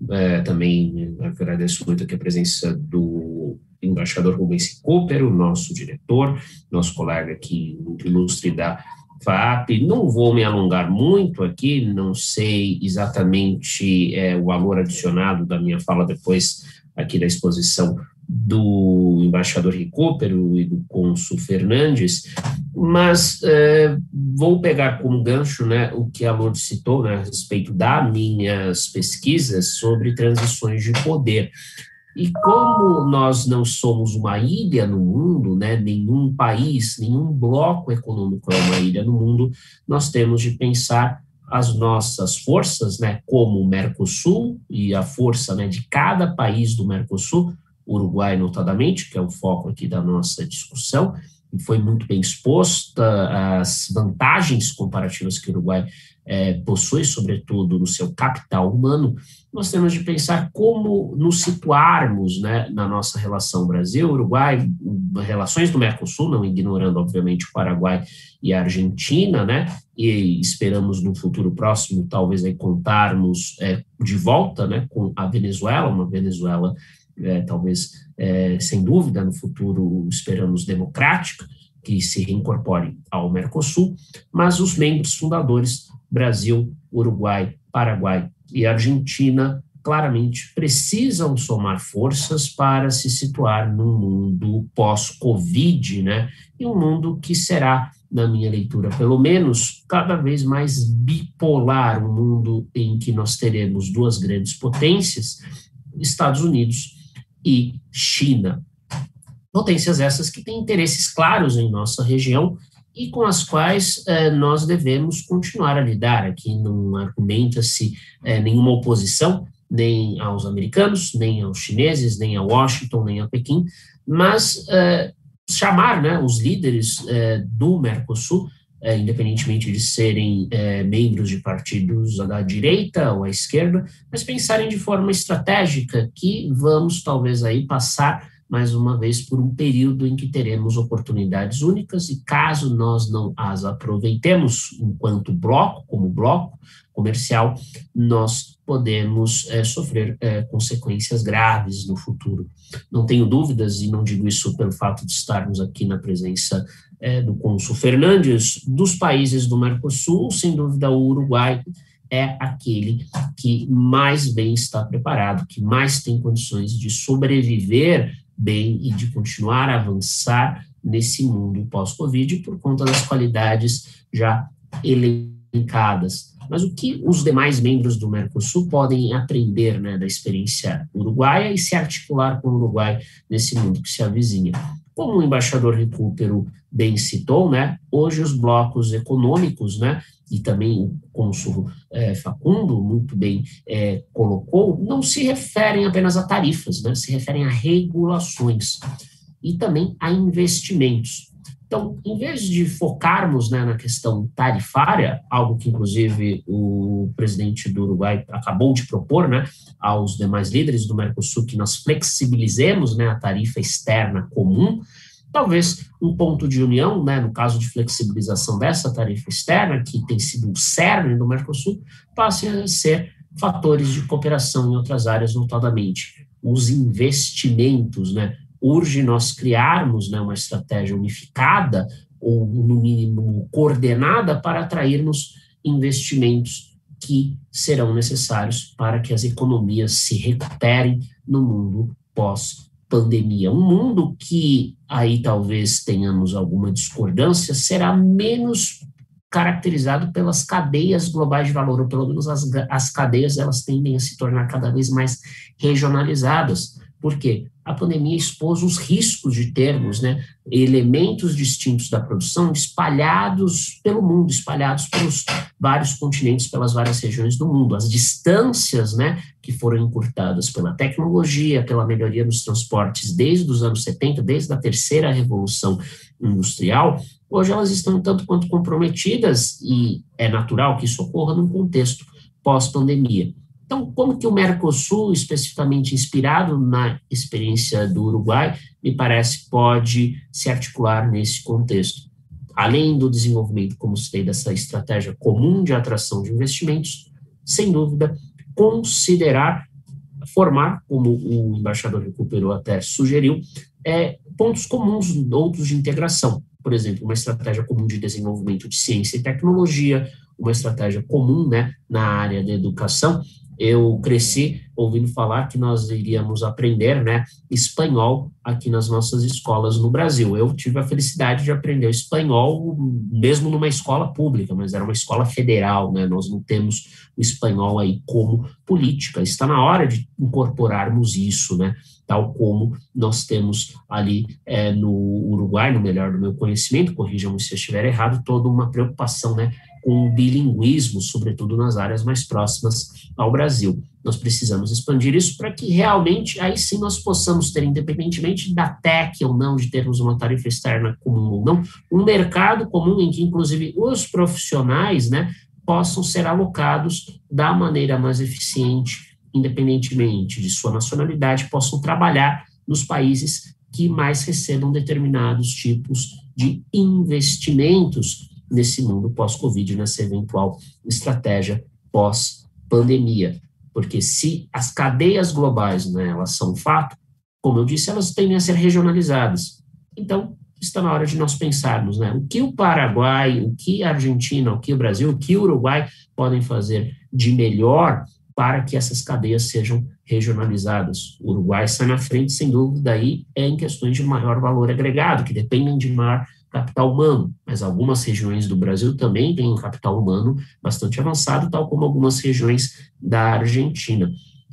também agradeço muito aqui a presença do embaixador Rubens Recupero, nosso diretor, nosso colega aqui, muito ilustre da FAAP. Não vou me alongar muito aqui, não sei exatamente o valor adicionado da minha fala depois aqui da exposição do embaixador Recupero e do cônsul Fernandes, mas vou pegar como gancho, né, o que a Lourdes citou, né, a respeito das minhas pesquisas sobre transições de poder. E como nós não somos uma ilha no mundo, né, nenhum país, nenhum bloco econômico é uma ilha no mundo, nós temos de pensar as nossas forças, né, como o Mercosul e a força, né, de cada país do Mercosul, Uruguai notadamente, que é o foco aqui da nossa discussão, e foi muito bem exposta as vantagens comparativas que o Uruguai possui, sobretudo no seu capital humano. Nós temos de pensar como nos situarmos, né, na nossa relação Brasil-Uruguai, relações do Mercosul, não ignorando, obviamente, o Paraguai e a Argentina, né, e esperamos no futuro próximo, talvez, aí, contarmos de volta, né, com a Venezuela, uma Venezuela talvez, sem dúvida, no futuro, esperamos, democrática, que se reincorpore ao Mercosul, mas os membros fundadores, Brasil, Uruguai, Paraguai e Argentina, claramente precisam somar forças para se situar num mundo pós-Covid, né? E um mundo que será, na minha leitura, pelo menos, cada vez mais bipolar, um mundo em que nós teremos duas grandes potências, Estados Unidos e China. Potências essas que têm interesses claros em nossa região e com as quais nós devemos continuar a lidar. Aqui não argumenta-se nenhuma oposição, nem aos americanos, nem aos chineses, nem a Washington, nem a Pequim, mas chamar, né, os líderes do Mercosul, independentemente de serem membros de partidos da direita ou à esquerda, mas pensarem de forma estratégica que vamos talvez aí passar mais uma vez por um período em que teremos oportunidades únicas e caso nós não as aproveitemos enquanto bloco, como bloco comercial, nós podemos sofrer consequências graves no futuro. Não tenho dúvidas, e não digo isso pelo fato de estarmos aqui na presença do cônsul Fernandes, dos países do Mercosul, sem dúvida o Uruguai é aquele que mais bem está preparado, que mais tem condições de sobreviver bem e de continuar a avançar nesse mundo pós-Covid por conta das qualidades já elencadas. Mas o que os demais membros do Mercosul podem aprender, né, da experiência uruguaia e se articular com o Uruguai nesse mundo que se avizinha? Como o embaixador Recupero bem citou, né, hoje os blocos econômicos, né, e também o cônsul Facundo muito bem colocou, não se referem apenas a tarifas, né, se referem a regulações e também a investimentos. Então, em vez de focarmos, né, na questão tarifária, algo que, inclusive, o presidente do Uruguai acabou de propor, né, aos demais líderes do Mercosul, que nós flexibilizemos, né, a tarifa externa comum, talvez um ponto de união, né, no caso de flexibilização dessa tarifa externa, que tem sido o cerne do Mercosul, passe a ser fatores de cooperação em outras áreas, notadamente os investimentos, né. Urge nós criarmos, né, uma estratégia unificada, ou no mínimo coordenada, para atrairmos investimentos que serão necessários para que as economias se recuperem no mundo pós-pandemia. Um mundo que, aí talvez tenhamos alguma discordância, será menos caracterizado pelas cadeias globais de valor, ou pelo menos as cadeias elas tendem a se tornar cada vez mais regionalizadas. Por quê? A pandemia expôs os riscos de termos, né, elementos distintos da produção espalhados pelo mundo, espalhados pelos vários continentes, pelas várias regiões do mundo. As distâncias, né, que foram encurtadas pela tecnologia, pela melhoria dos transportes desde os anos 70, desde a terceira revolução industrial, hoje elas estão tanto quanto comprometidas, e é natural que isso ocorra num contexto pós-pandemia. Então, como que o Mercosul, especificamente inspirado na experiência do Uruguai, me parece pode se articular nesse contexto? Além do desenvolvimento, como citei, dessa estratégia comum de atração de investimentos, sem dúvida, considerar, formar, como o embaixador Recupero até sugeriu, pontos comuns, outros de integração. Por exemplo, uma estratégia comum de desenvolvimento de ciência e tecnologia, uma estratégia comum, né, na área da educação. Eu cresci ouvindo falar que nós iríamos aprender, né, espanhol aqui nas nossas escolas no Brasil. Eu tive a felicidade de aprender espanhol mesmo numa escola pública, mas era uma escola federal, né? Nós não temos o espanhol aí como política. Está na hora de incorporarmos isso, né? Tal como nós temos ali no Uruguai, no melhor do meu conhecimento, corrijam-me se eu estiver errado, toda uma preocupação, né, com o bilinguismo, sobretudo nas áreas mais próximas ao Brasil. Nós precisamos expandir isso para que realmente, aí sim, nós possamos ter, independentemente da TEC ou não, de termos uma tarifa externa comum ou não, um mercado comum em que, inclusive, os profissionais, né, possam ser alocados da maneira mais eficiente, independentemente de sua nacionalidade, possam trabalhar nos países que mais recebam determinados tipos de investimentos nesse mundo pós-Covid, nessa eventual estratégia pós-pandemia. Porque se as cadeias globais, né, elas são fato, como eu disse, elas tendem a ser regionalizadas. Então, está na hora de nós pensarmos, né, o que o Paraguai, o que a Argentina, o que o Brasil, o que o Uruguai podem fazer de melhor para que essas cadeias sejam regionalizadas. O Uruguai sai na frente, sem dúvida, aí em questões de maior valor agregado, que dependem de maior capital humano, mas algumas regiões do Brasil também têm um capital humano bastante avançado, tal como algumas regiões da Argentina.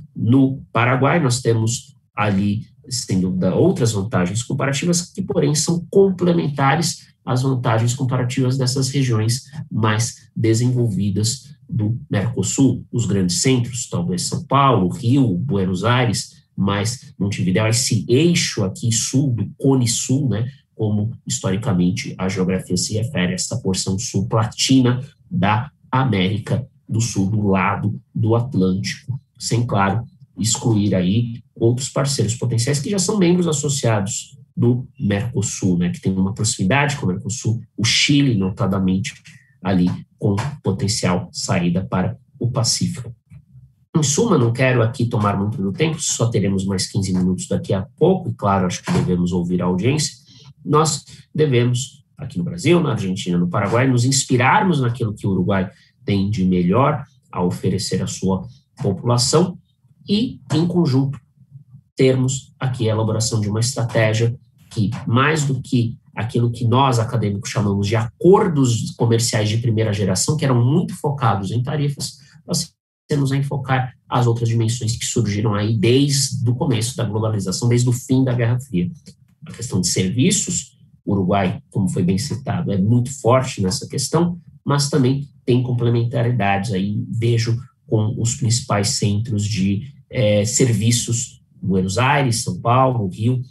No Paraguai, nós temos ali, sem dúvida, outras vantagens comparativas que, porém, são complementares às vantagens comparativas dessas regiões mais desenvolvidas do Mercosul, os grandes centros, talvez São Paulo, Rio, Buenos Aires, mas Montevidéu, esse eixo aqui sul, do Cone Sul, né, como historicamente a geografia se refere a essa porção sul platina da América do Sul, do lado do Atlântico, sem, claro, excluir aí outros parceiros potenciais que já são membros associados do Mercosul, né, que tem uma proximidade com o Mercosul, o Chile, notadamente, ali com potencial saída para o Pacífico. Em suma, não quero aqui tomar muito do tempo, só teremos mais 15 minutos daqui a pouco, e claro, acho que devemos ouvir a audiência. Nós devemos, aqui no Brasil, na Argentina, no Paraguai, nos inspirarmos naquilo que o Uruguai tem de melhor a oferecer à sua população e, em conjunto, termos aqui a elaboração de uma estratégia que, mais do que aquilo que nós, acadêmicos, chamamos de acordos comerciais de primeira geração, que eram muito focados em tarifas, nós temos a enfocar as outras dimensões que surgiram aí desde o começo da globalização, desde o fim da Guerra Fria. A questão de serviços, o Uruguai, como foi bem citado, é muito forte nessa questão, mas também tem complementaridades aí, vejo com os principais centros de serviços, Buenos Aires, São Paulo, Rio,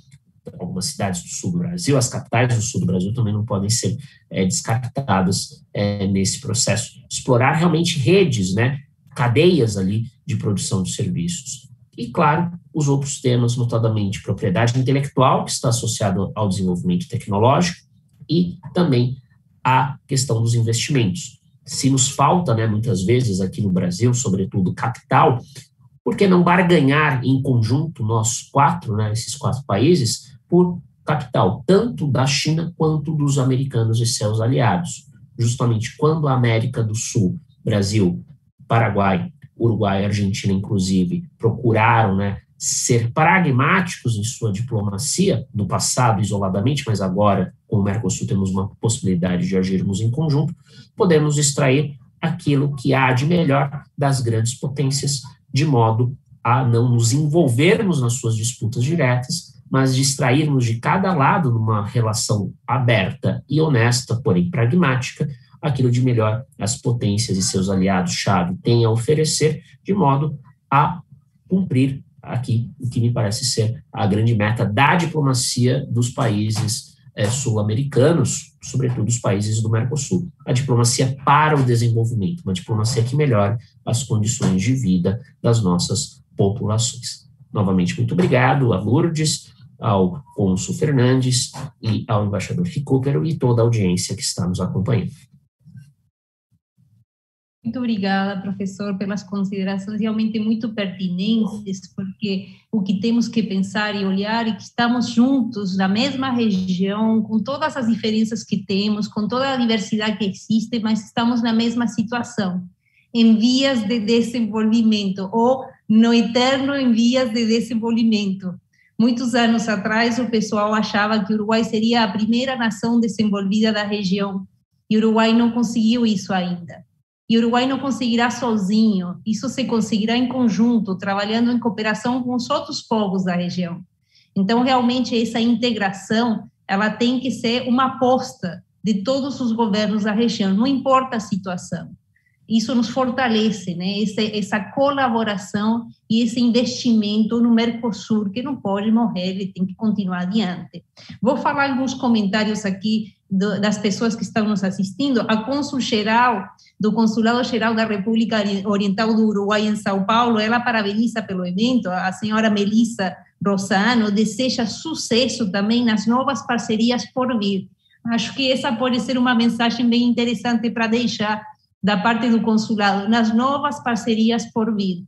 algumas cidades do sul do Brasil, as capitais do sul do Brasil também não podem ser descartadas nesse processo. Explorar realmente redes, né, cadeias ali de produção de serviços. E, claro, os outros temas, notadamente propriedade intelectual, que está associado ao desenvolvimento tecnológico, e também a questão dos investimentos. Se nos falta, né, muitas vezes aqui no Brasil, sobretudo capital, por que não barganhar em conjunto, nós quatro, né, esses 4 países, por capital, tanto da China quanto dos americanos e seus aliados? Justamente quando a América do Sul, Brasil, Paraguai, Uruguai e Argentina, inclusive, procuraram, né, ser pragmáticos em sua diplomacia, no passado isoladamente, mas agora, com o Mercosul, temos uma possibilidade de agirmos em conjunto, podemos extrair aquilo que há de melhor das grandes potências, de modo a não nos envolvermos nas suas disputas diretas, mas de extrairmos de cada lado, numa relação aberta e honesta, porém pragmática, aquilo de melhor as potências e seus aliados-chave têm a oferecer, de modo a cumprir aqui o que me parece ser a grande meta da diplomacia dos países sul-americanos, sobretudo os países do Mercosul. A diplomacia para o desenvolvimento, uma diplomacia que melhore as condições de vida das nossas populações. Novamente, muito obrigado a Lourdes, ao cônsul Fernandes e ao embaixador Recupero e toda a audiência que está nos acompanhando. Muito obrigada, professor, pelas considerações realmente muito pertinentes, porque o que temos que pensar e olhar é que estamos juntos na mesma região, com todas as diferenças que temos, com toda a diversidade que existe, mas estamos na mesma situação, em vias de desenvolvimento, ou no eterno em vias de desenvolvimento. Muitos anos atrás, o pessoal achava que o Uruguai seria a primeira nação desenvolvida da região, e o Uruguai não conseguiu isso ainda. E o Uruguai não conseguirá sozinho, isso se conseguirá em conjunto, trabalhando em cooperação com os outros povos da região. Então, realmente, essa integração, ela tem que ser uma aposta de todos os governos da região, não importa a situação. Isso nos fortalece, né? Essa colaboração e esse investimento no Mercosul, que não pode morrer, ele tem que continuar adiante. Vou falar alguns comentários aqui das pessoas que estão nos assistindo. A cônsul-geral do Consulado-Geral da República Oriental do Uruguai em São Paulo, ela parabeniza pelo evento, a senhora Melissa Rosano, deseja sucesso também nas novas parcerias por vir. Acho que essa pode ser uma mensagem bem interessante para deixar da parte do consulado, nas novas parcerias por vir.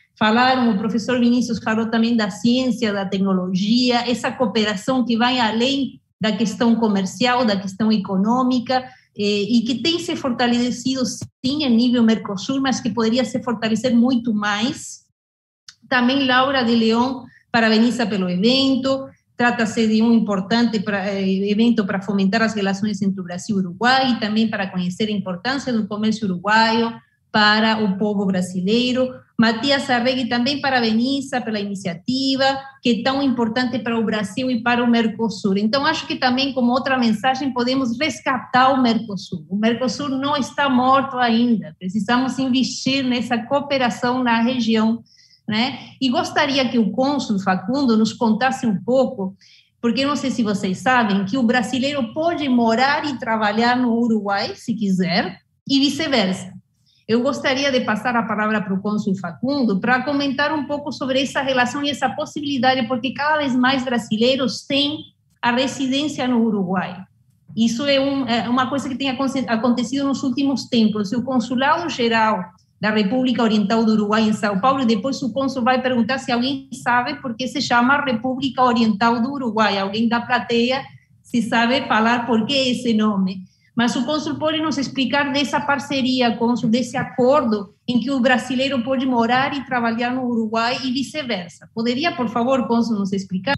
O professor Vinícius falou também da ciência, da tecnologia, essa cooperação que vai além da questão comercial, da questão econômica, e que tem se fortalecido, sim, a nível Mercosul, mas que poderia se fortalecer muito mais. Também Laura de León parabeniza pelo evento. Trata-se de um importante evento para fomentar as relações entre o Brasil e o Uruguai, e também para conhecer a importância do comércio uruguaio para o povo brasileiro. Matias Arregui também parabeniza pela iniciativa, que é tão importante para o Brasil e para o Mercosul. Então, acho que também, como outra mensagem, podemos resgatar o Mercosul. O Mercosul não está morto ainda, precisamos investir nessa cooperação na região, né? E gostaria que o cônsul Facundo nos contasse um pouco, porque não sei se vocês sabem, que o brasileiro pode morar e trabalhar no Uruguai, se quiser, e vice-versa. Eu gostaria de passar a palavra para o cônsul Facundo para comentar um pouco sobre essa relação e essa possibilidade, porque cada vez mais brasileiros têm a residência no Uruguai. Isso é uma coisa que tem acontecido nos últimos tempos. O Consulado-Geral da República Oriental do Uruguai em São Paulo, e depois o cônsul vai perguntar se alguém sabe por que se chama República Oriental do Uruguai. Alguém da plateia se sabe falar por que esse nome. Mas o cônsul pode nos explicar dessa parceria, cônsul, desse acordo em que o brasileiro pode morar e trabalhar no Uruguai e vice-versa. Poderia, por favor, cônsul, nos explicar?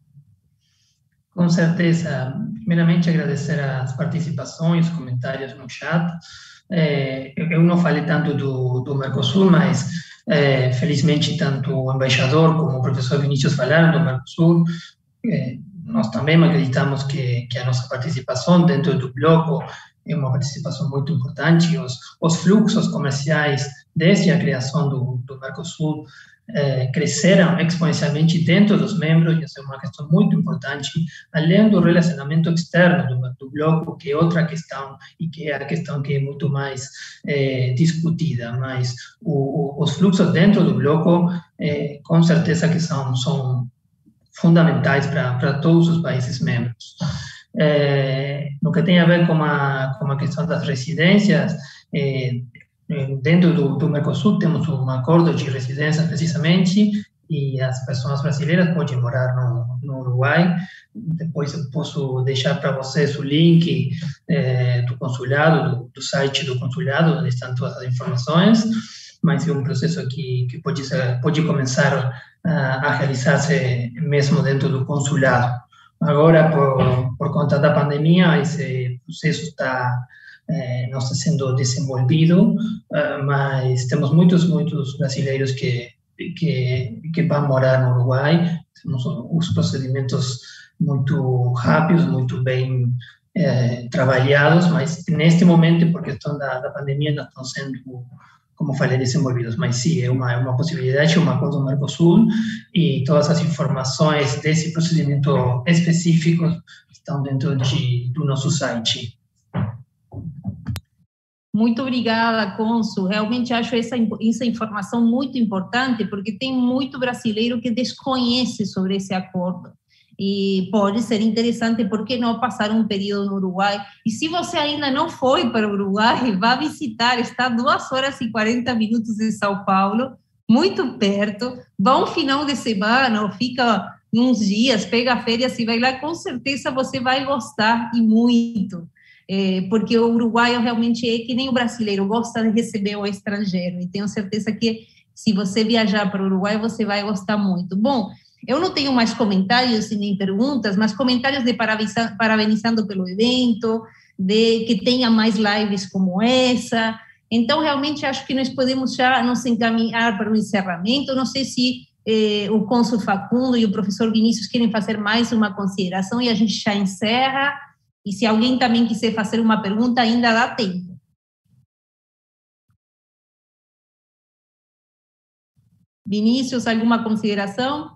Com certeza. Primeiramente, agradecer as participações, comentários no chat. Eu não falei tanto do Mercosul, mas felizmente tanto o embaixador como o professor Vinícius falaram do Mercosul. Nós também acreditamos que a nossa participação dentro do bloco é uma participação muito importante. Os fluxos comerciais desde a criação do Mercosul cresceram exponencialmente dentro dos membros, e essa é uma questão muito importante, além do relacionamento externo do bloco, que é outra questão, e que é a questão que é muito mais discutida, mas os fluxos dentro do bloco, com certeza que são fundamentais para todos os países membros. No que tem a ver com a questão das residências, dentro do Mercosul temos um acordo de residência precisamente, e as pessoas brasileiras podem morar no Uruguai. Depois eu posso deixar para vocês o link do consulado, do site do consulado, onde estão todas as informações, mas é um processo que pode começar a realizar-se mesmo dentro do consulado. Agora, por conta da pandemia, esse processo não está sendo desenvolvido, mas temos muitos brasileiros que vão morar no Uruguai. Temos os procedimentos muito rápidos, muito bem trabalhados, mas neste momento, por questão da pandemia, não estão sendo, como falei, desenvolvidos. Mas sim, é uma possibilidade, um acordo do Mercosul, e todas as informações desse procedimento específico estão dentro do nosso site. Muito obrigada, cônsul. Realmente acho essa informação muito importante, porque tem muito brasileiro que desconhece sobre esse acordo. E pode ser interessante, por que não passar um período no Uruguai? E se você ainda não foi para o Uruguai, vá visitar, está 2 horas e 40 minutos de São Paulo, muito perto, vá um final de semana, ou fica uns dias, pega férias e vai lá, com certeza você vai gostar, e muito. Porque o uruguaio realmente é que nem o brasileiro, gosta de receber o estrangeiro, e tenho certeza que se você viajar para o Uruguai, você vai gostar muito. Bom, eu não tenho mais comentários e nem perguntas, mas comentários de parabenizando pelo evento, de que tenha mais lives como essa. Então, realmente, acho que nós podemos já nos encaminhar para o encerramento. Não sei se o cônsul Facundo e o professor Vinícius querem fazer mais uma consideração e a gente já encerra. E se alguém também quiser fazer uma pergunta, ainda dá tempo. Vinícius, alguma consideração?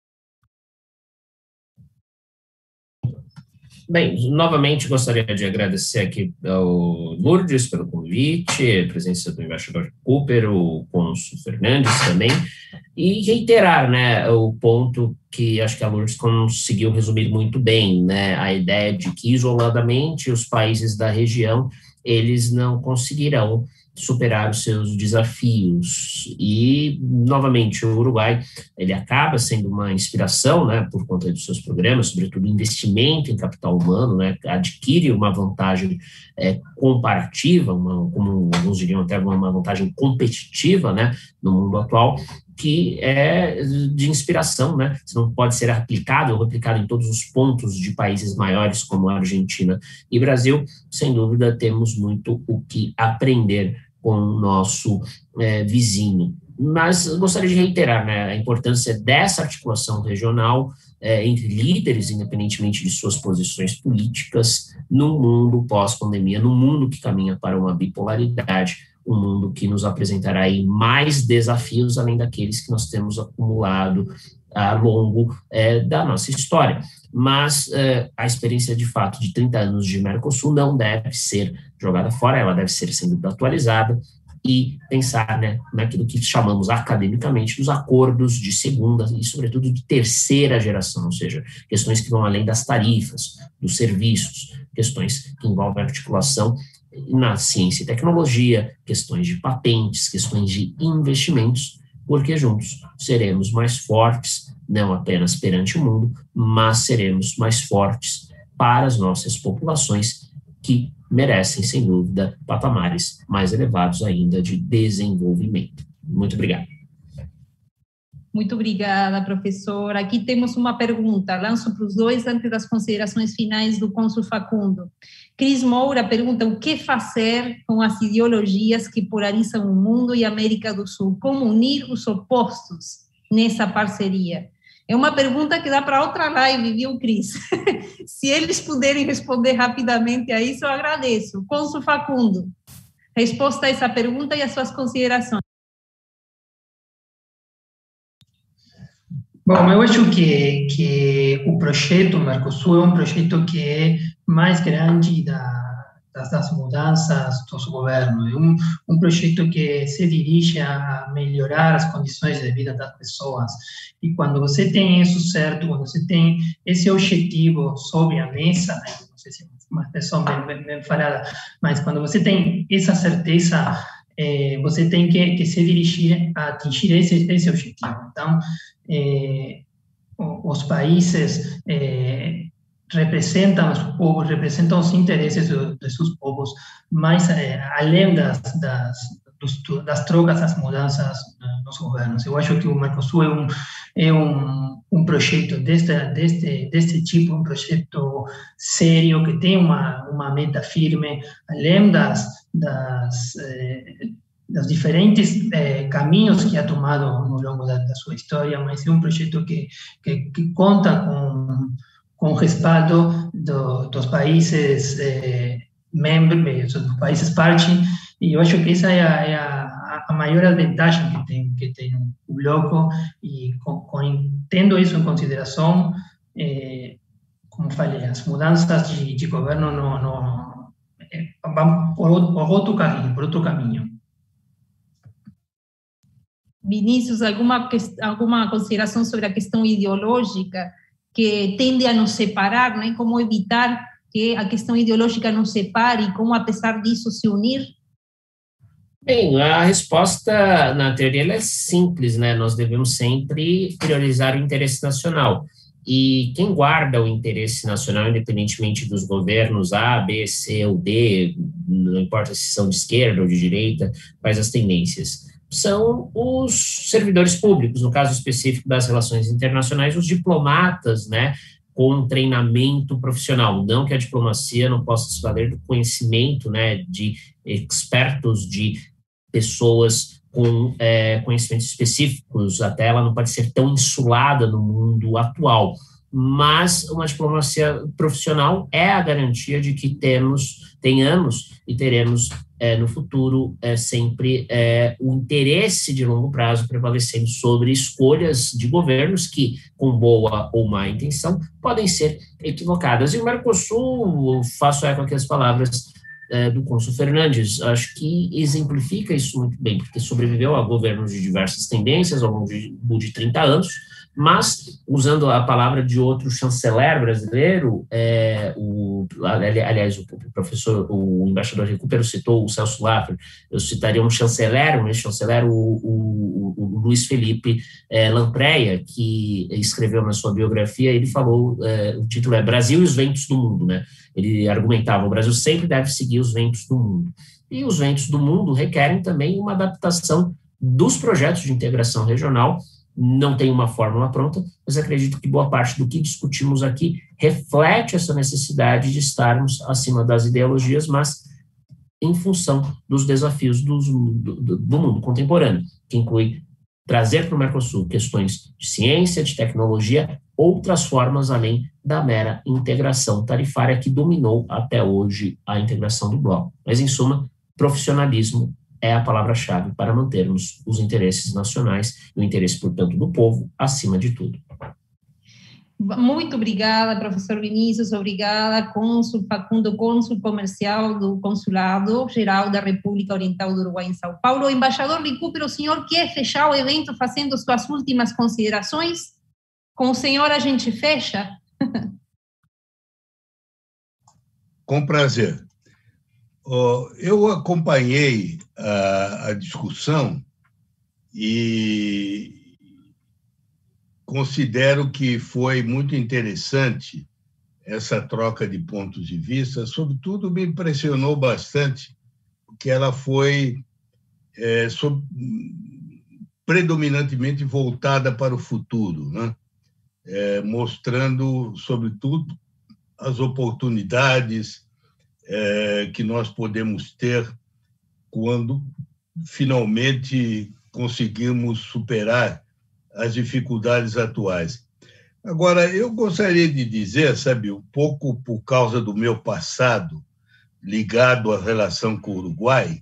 Bem, novamente gostaria de agradecer aqui ao Lourdes pelo convite, a presença do embaixador Cooper, o cônsul Fernandes também, e reiterar, né, o ponto que acho que a Lourdes conseguiu resumir muito bem, né, a ideia de que isoladamente os países da região, eles não conseguirão superar os seus desafios. E, novamente, o Uruguai, ele acaba sendo uma inspiração, né, por conta dos seus programas, sobretudo investimento em capital humano, né, adquire uma vantagem comparativa, como alguns diriam até uma vantagem competitiva, né, no mundo atual, que é de inspiração, né? Isso não pode ser aplicado ou replicado em todos os pontos de países maiores como a Argentina e Brasil. Sem dúvida, temos muito o que aprender com o nosso vizinho. Mas gostaria de reiterar, né, a importância dessa articulação regional entre líderes, independentemente de suas posições políticas, no mundo pós-pandemia, no mundo que caminha para uma bipolaridade, um mundo que nos apresentará aí mais desafios, além daqueles que nós temos acumulado ao longo da nossa história. Mas a experiência, de fato, de 30 anos de Mercosul não deve ser jogada fora, ela deve ser sendo atualizada e pensar, né, naquilo que chamamos academicamente dos acordos de segunda e, sobretudo, de terceira geração, ou seja, questões que vão além das tarifas, dos serviços, questões que envolvem articulação na ciência e tecnologia, questões de patentes, questões de investimentos, porque juntos seremos mais fortes, não apenas perante o mundo, mas seremos mais fortes para as nossas populações que merecem, sem dúvida, patamares mais elevados ainda de desenvolvimento. Muito obrigado. Muito obrigada, professor. Aqui temos uma pergunta, lanço para os dois antes das considerações finais do cônsul Facundo. Cris Moura pergunta o que fazer com as ideologias que polarizam o mundo e a América do Sul, como unir os opostos nessa parceria? É uma pergunta que dá para outra live, viu, Cris? Se eles puderem responder rapidamente a isso, eu agradeço. Cônsul Facundo, resposta a essa pergunta e as suas considerações. Bom, eu acho que o projeto Mercosul é um projeto que é mais grande das mudanças do governo. É um projeto que se dirige a melhorar as condições de vida das pessoas. E quando você tem isso certo, quando você tem esse objetivo sobre a mesa, não sei se é uma expressão bem falada, mas quando você tem essa certeza, você tem que se dirigir a atingir esse objetivo. Então, os países representam os povos, representam os interesses de seus povos, mas além das trocas, das mudanças nos governos. Eu acho que o Mercosul é um projeto deste tipo, um projeto sério, que tem uma meta firme, além dos diferentes caminhos que ha tomado ao longo da sua história, mas é um projeto que conta com o respaldo dos países membros, dos países parte, e eu acho que essa é a maior vantagem que tem o bloco, e tendo isso em consideração, como falei, as mudanças de governo não vão por outro caminho. Vinícius, alguma consideração sobre a questão ideológica que tende a nos separar, né? Como evitar que a questão ideológica nos separe e como, apesar disso, se unir? Bem, a resposta, na teoria, ela é simples, né? Nós devemos sempre priorizar o interesse nacional. E quem guarda o interesse nacional, independentemente dos governos A, B, C ou D, não importa se são de esquerda ou de direita, quais as tendências, são os servidores públicos, no caso específico das relações internacionais, os diplomatas, né, com treinamento profissional. Não que a diplomacia não possa se valer do conhecimento, né, de expertos, de pessoas com conhecimentos específicos, até ela não pode ser tão insulada no mundo atual, mas uma diplomacia profissional é a garantia de que tenhamos e teremos no futuro sempre o interesse de longo prazo prevalecendo sobre escolhas de governos que, com boa ou má intenção, podem ser equivocadas. E o Mercosul, faço eco aqui as palavras do cônsul Fernandes, acho que exemplifica isso muito bem, porque sobreviveu a governos de diversas tendências ao longo de 30 anos, mas, usando a palavra de outro chanceler brasileiro, aliás, o embaixador Recupero citou o Celso Laffer, eu citaria um chanceler, o Luiz Felipe Lampreia, que escreveu na sua biografia, ele falou, o título é Brasil e os Ventos do Mundo, né? Ele argumentava, o Brasil sempre deve seguir os ventos do mundo. E os ventos do mundo requerem também uma adaptação dos projetos de integração regional. Não tem uma fórmula pronta, mas acredito que boa parte do que discutimos aqui reflete essa necessidade de estarmos acima das ideologias, mas em função dos desafios do mundo contemporâneo, que inclui trazer para o Mercosul questões de ciência, de tecnologia, outras formas além da mera integração tarifária que dominou até hoje a integração do bloco. Mas, em suma, profissionalismo é a palavra-chave para mantermos os interesses nacionais e o interesse, portanto, do povo acima de tudo. Muito obrigada, professor Vinícius, obrigada, cônsul Facundo, cônsul comercial do Consulado Geral da República Oriental do Uruguai em São Paulo. Embaixador Recupero, o senhor quer fechar o evento fazendo suas últimas considerações? Com o senhor a gente fecha? Com prazer. Eu acompanhei a discussão e considero que foi muito interessante essa troca de pontos de vista. Sobretudo, me impressionou bastante porque ela foi predominantemente voltada para o futuro, né? Mostrando, sobretudo, as oportunidades que nós podemos ter quando finalmente conseguimos superar as dificuldades atuais. Agora, eu gostaria de dizer, sabe, um pouco por causa do meu passado ligado à relação com o Uruguai,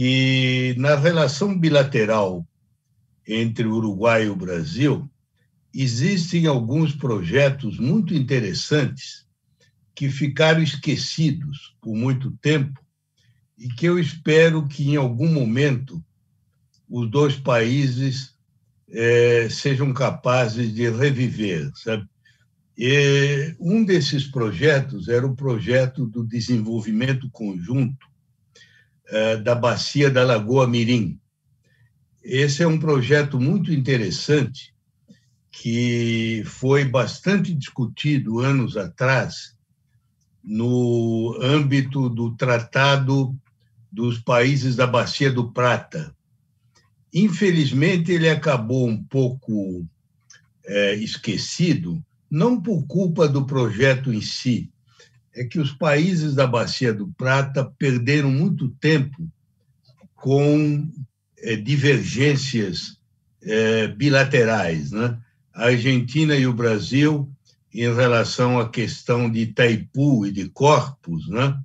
que na relação bilateral entre o Uruguai e o Brasil, existem alguns projetos muito interessantes que ficaram esquecidos por muito tempo e que eu espero que, em algum momento, os dois países sejam capazes de reviver, sabe? E um desses projetos era o projeto do desenvolvimento conjunto da Bacia da Lagoa Mirim. Esse é um projeto muito interessante que foi bastante discutido anos atrás no âmbito do Tratado dos Países da Bacia do Prata. Infelizmente, ele acabou um pouco esquecido, não por culpa do projeto em si, é que os países da Bacia do Prata perderam muito tempo com divergências bilaterais, né? A Argentina e o Brasil, em relação à questão de Itaipu e de Corpus, né?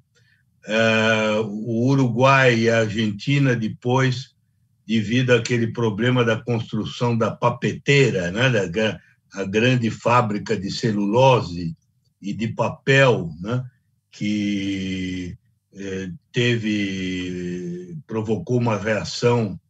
O Uruguai e a Argentina depois, devido àquele problema da construção da papeteira, né? A grande fábrica de celulose e de papel, né? Que provocou uma reação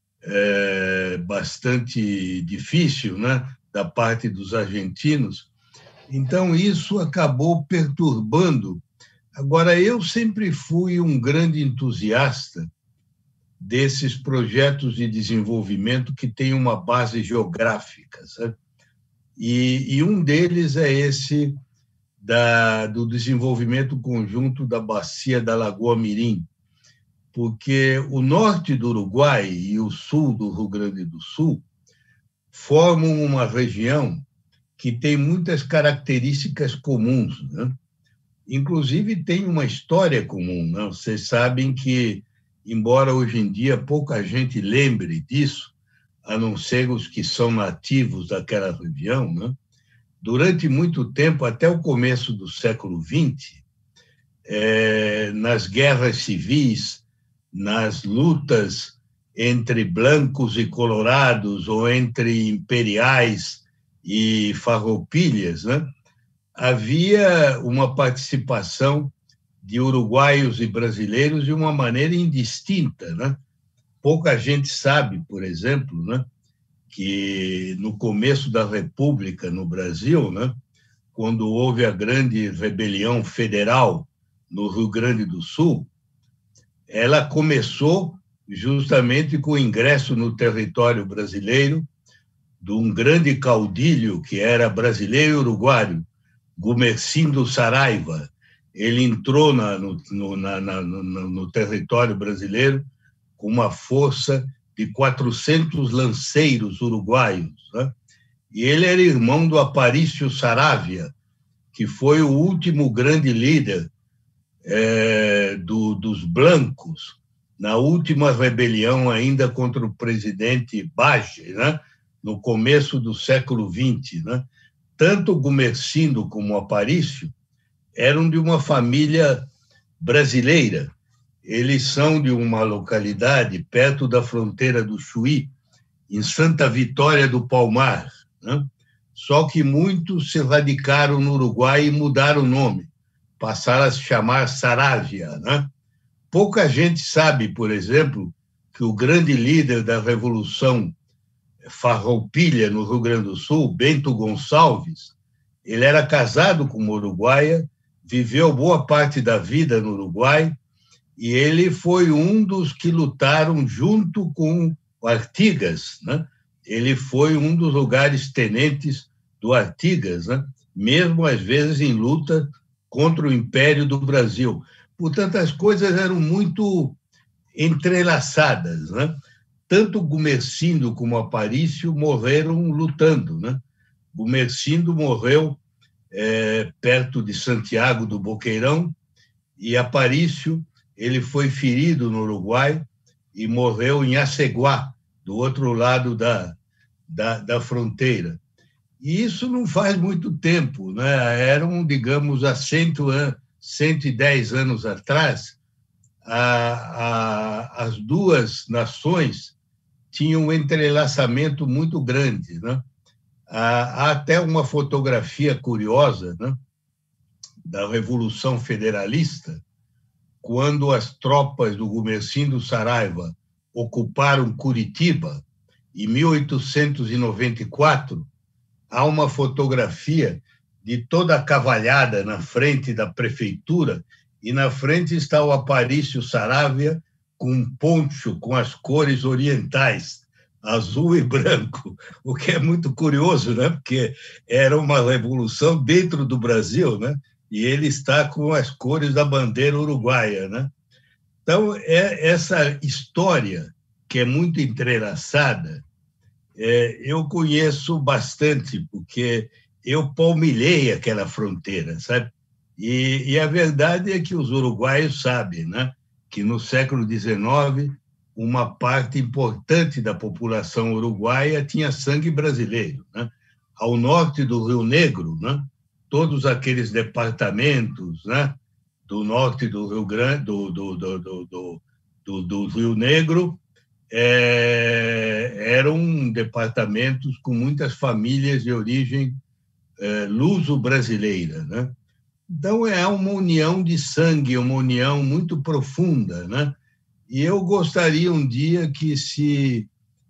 bastante difícil, né? Da parte dos argentinos. Então, isso acabou perturbando. Agora, eu sempre fui um grande entusiasta desses projetos de desenvolvimento que têm uma base geográfica, sabe? E um deles é esse do desenvolvimento conjunto da Bacia da Lagoa Mirim, porque o norte do Uruguai e o sul do Rio Grande do Sul formam uma região que tem muitas características comuns, né? Inclusive tem uma história comum, né? Vocês sabem que, embora hoje em dia pouca gente lembre disso, a não ser os que são nativos daquela região, né? Durante muito tempo, até o começo do século XX, nas guerras civis, nas lutas entre brancos e colorados, ou entre imperiais e farroupilhas, né? Havia uma participação de uruguaios e brasileiros de uma maneira indistinta, né? Pouca gente sabe, por exemplo, né, que no começo da República no Brasil, né, quando houve a grande rebelião federal no Rio Grande do Sul, ela começou justamente com o ingresso no território brasileiro de um grande caudilho que era brasileiro e uruguaio, Gumercindo Saraiva. Ele entrou no território brasileiro com uma força de 400 lanceiros uruguaios, né? E ele era irmão do Aparício Saravia, que foi o último grande líder dos blancos na última rebelião ainda contra o presidente Bage, né? No começo do século XX, né? Tanto Gumercindo como Aparício eram de uma família brasileira. Eles são de uma localidade perto da fronteira do Chuí, em Santa Vitória do Palmar, né? Só que muitos se radicaram no Uruguai e mudaram o nome, passaram a se chamar Saravia, né? Pouca gente sabe, por exemplo, que o grande líder da Revolução Farroupilha, no Rio Grande do Sul, Bento Gonçalves, ele era casado com uma uruguaia, viveu boa parte da vida no Uruguai, e ele foi um dos que lutaram junto com o Artigas, né? Ele foi um dos lugares tenentes do Artigas, né? Mesmo às vezes em luta contra o Império do Brasil. Portanto, as coisas eram muito entrelaçadas, né? Tanto Gumercindo como Aparício morreram lutando, né? Gumercindo morreu perto de Santiago do Boqueirão, e Aparício ele foi ferido no Uruguai e morreu em Aceguá, do outro lado da fronteira. E isso não faz muito tempo, né? Eram, digamos, há 110 anos atrás, as duas nações tinham um entrelaçamento muito grande, né? Há até uma fotografia curiosa, né, da Revolução Federalista, quando as tropas do Gumersindo Saraiva ocuparam Curitiba, em 1894, há uma fotografia de toda a cavalhada na frente da prefeitura, e na frente está o Aparício Saravia com um poncho com as cores orientais, azul e branco, o que é muito curioso, né? Porque era uma revolução dentro do Brasil, né? E ele está com as cores da bandeira uruguaia, né? Então, essa história, que é muito entrelaçada, eu conheço bastante, porque eu palmilhei aquela fronteira, sabe? E a verdade é que os uruguaios sabem, né, que no século XIX, uma parte importante da população uruguaia tinha sangue brasileiro, né? Ao norte do Rio Negro, né, todos aqueles departamentos, né, do norte do Rio Grande, do Rio Negro, eram departamentos com muitas famílias de origem luso-brasileira, né? Então, é uma união de sangue, uma união muito profunda, né? E eu gostaria um dia que se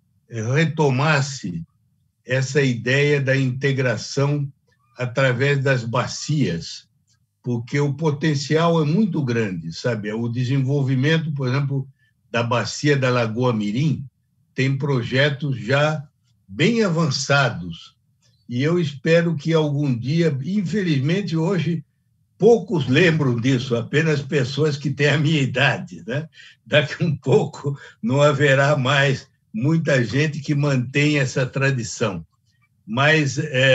retomasse essa ideia da integração através das bacias, porque o potencial é muito grande, sabe? O desenvolvimento, por exemplo, da bacia da Lagoa Mirim tem projetos já bem avançados, e eu espero que algum dia, infelizmente hoje, poucos lembram disso, apenas pessoas que têm a minha idade, né? Daqui um pouco não haverá mais muita gente que mantém essa tradição. Mas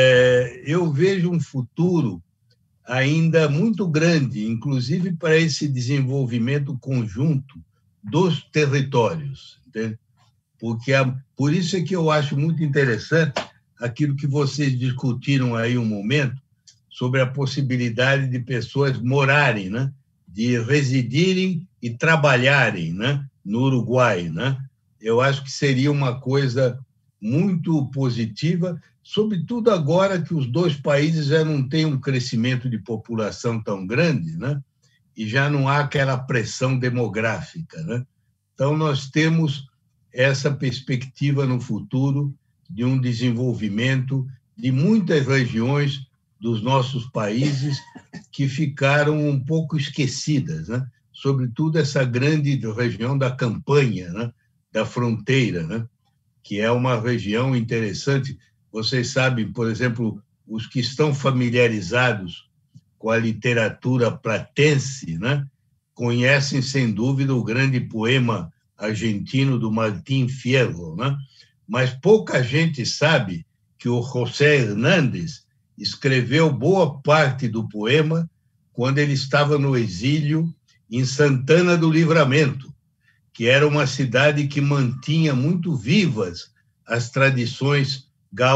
eu vejo um futuro ainda muito grande, inclusive para esse desenvolvimento conjunto dos territórios, entende? Porque por isso é que eu acho muito interessante aquilo que vocês discutiram aí um momento, sobre a possibilidade de pessoas morarem, né, de residirem e trabalharem, né, no Uruguai, né? Eu acho que seria uma coisa muito positiva, sobretudo agora que os dois países já não têm um crescimento de população tão grande, né? E já não há aquela pressão demográfica, né? Então, nós temos essa perspectiva no futuro de um desenvolvimento de muitas regiões dos nossos países que ficaram um pouco esquecidas, né? Sobretudo essa grande região da campanha, né? Da fronteira, né? Que é uma região interessante. Vocês sabem, por exemplo, os que estão familiarizados com a literatura platense, né? Conhecem, sem dúvida, o grande poema argentino do Martín Fierro, né? Mas pouca gente sabe que o José Hernández escreveu boa parte do poema quando ele estava no exílio em Santana do Livramento, que era uma cidade que mantinha muito vivas as tradições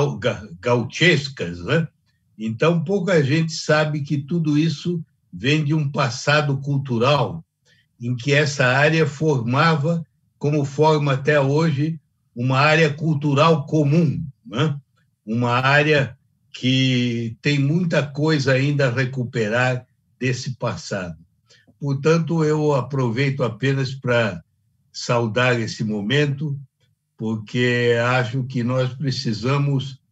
gauchescas, né? Então, pouca gente sabe que tudo isso vem de um passado cultural em que essa área formava, como forma até hoje, uma área cultural comum, né? Uma área que tem muita coisa ainda a recuperar desse passado. Portanto, eu aproveito apenas para saudar esse momento, porque acho que nós precisamos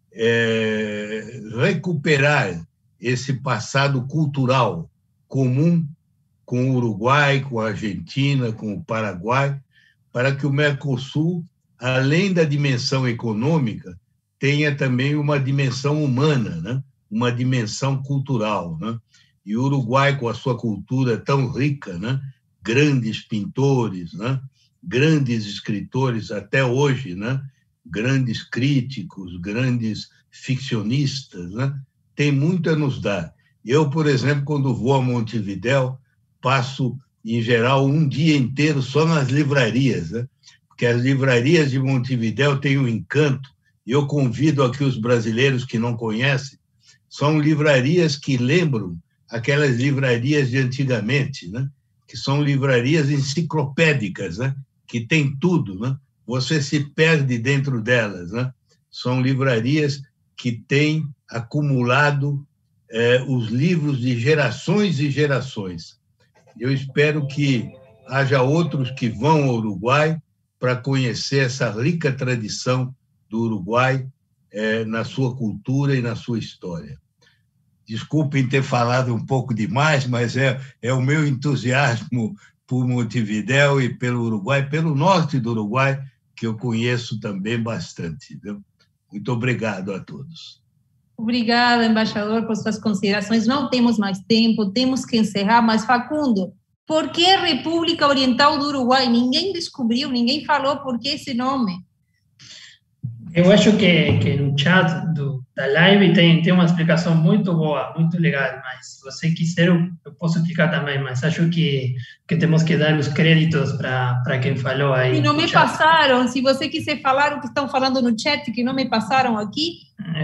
recuperar esse passado cultural comum com o Uruguai, com a Argentina, com o Paraguai, para que o Mercosul, além da dimensão econômica, tenha também uma dimensão humana, né? Uma dimensão cultural, né? E o Uruguai, com a sua cultura tão rica, né? Grandes pintores, né? Grandes escritores até hoje, né? Grandes críticos, grandes ficcionistas, né? Tem muito a nos dar. Eu, por exemplo, quando vou a Montevidéu, passo, em geral, um dia inteiro só nas livrarias, né? Porque as livrarias de Montevidéu têm um encanto. Eu convido aqui os brasileiros que não conhecem, são livrarias que lembram aquelas livrarias de antigamente, né? Que são livrarias enciclopédicas, né? Que tem tudo, né? Você se perde dentro delas, né? São livrarias que tem acumulado os livros de gerações e gerações. Eu espero que haja outros que vão ao Uruguai para conhecer essa rica tradição do Uruguai na sua cultura e na sua história. Desculpem ter falado um pouco demais, mas é o meu entusiasmo por Montevidéu e pelo Uruguai, pelo norte do Uruguai, que eu conheço também bastante. Viu? Muito obrigado a todos. Obrigada, embaixador, por suas considerações. Não temos mais tempo, temos que encerrar, mas, Facundo, por que República Oriental do Uruguai? Ninguém descobriu, ninguém falou por que esse nome. Eu acho que no chat da live tem uma explicação muito boa, muito legal, mas se você quiser eu posso explicar também, mas acho que temos que dar os créditos para quem falou aí. E não me passaram, se você quiser falar o que estão falando no chat, que não me passaram aqui.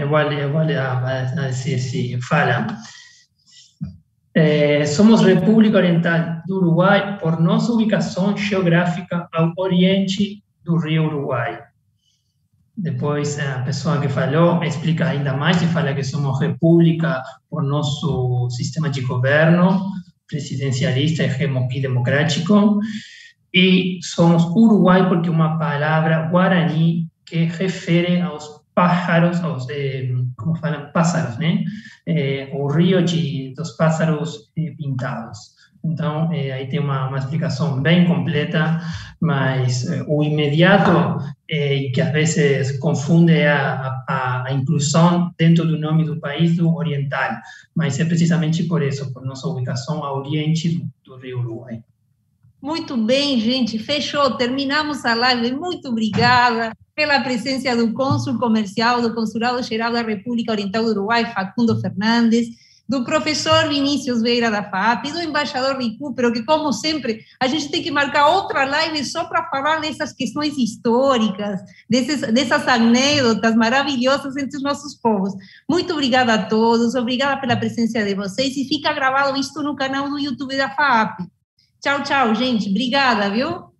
Sí, fala. Somos República Oriental do Uruguai por nossa ubicação geográfica ao oriente do Rio Uruguai. Depois, a pessoa que falou explica ainda mais e fala que somos república por nosso sistema de governo presidencialista e democrático, e somos Uruguai porque é uma palavra guarani que refere aos pájaros, como falam, pássaros, né? O rio dos pássaros pintados. Então, aí tem uma explicação bem completa, mas o imediato, que às vezes confunde a inclusão dentro do nome do país do oriental, mas é precisamente por isso, por nossa ubicação a oriente do Rio Uruguai. Muito bem, gente, fechou, terminamos a live. Muito obrigada pela presença do cônsul comercial do Consulado-Geral da República Oriental do Uruguai, Facundo Fernandes, do professor Vinícius Vieira da FAAP e do embaixador Recupero, que, como sempre, a gente tem que marcar outra live só para falar dessas questões históricas, dessas anedotas maravilhosas entre os nossos povos. Muito obrigada a todos, obrigada pela presença de vocês, e fica gravado isto no canal do YouTube da FAAP. Tchau, tchau, gente. Obrigada, viu?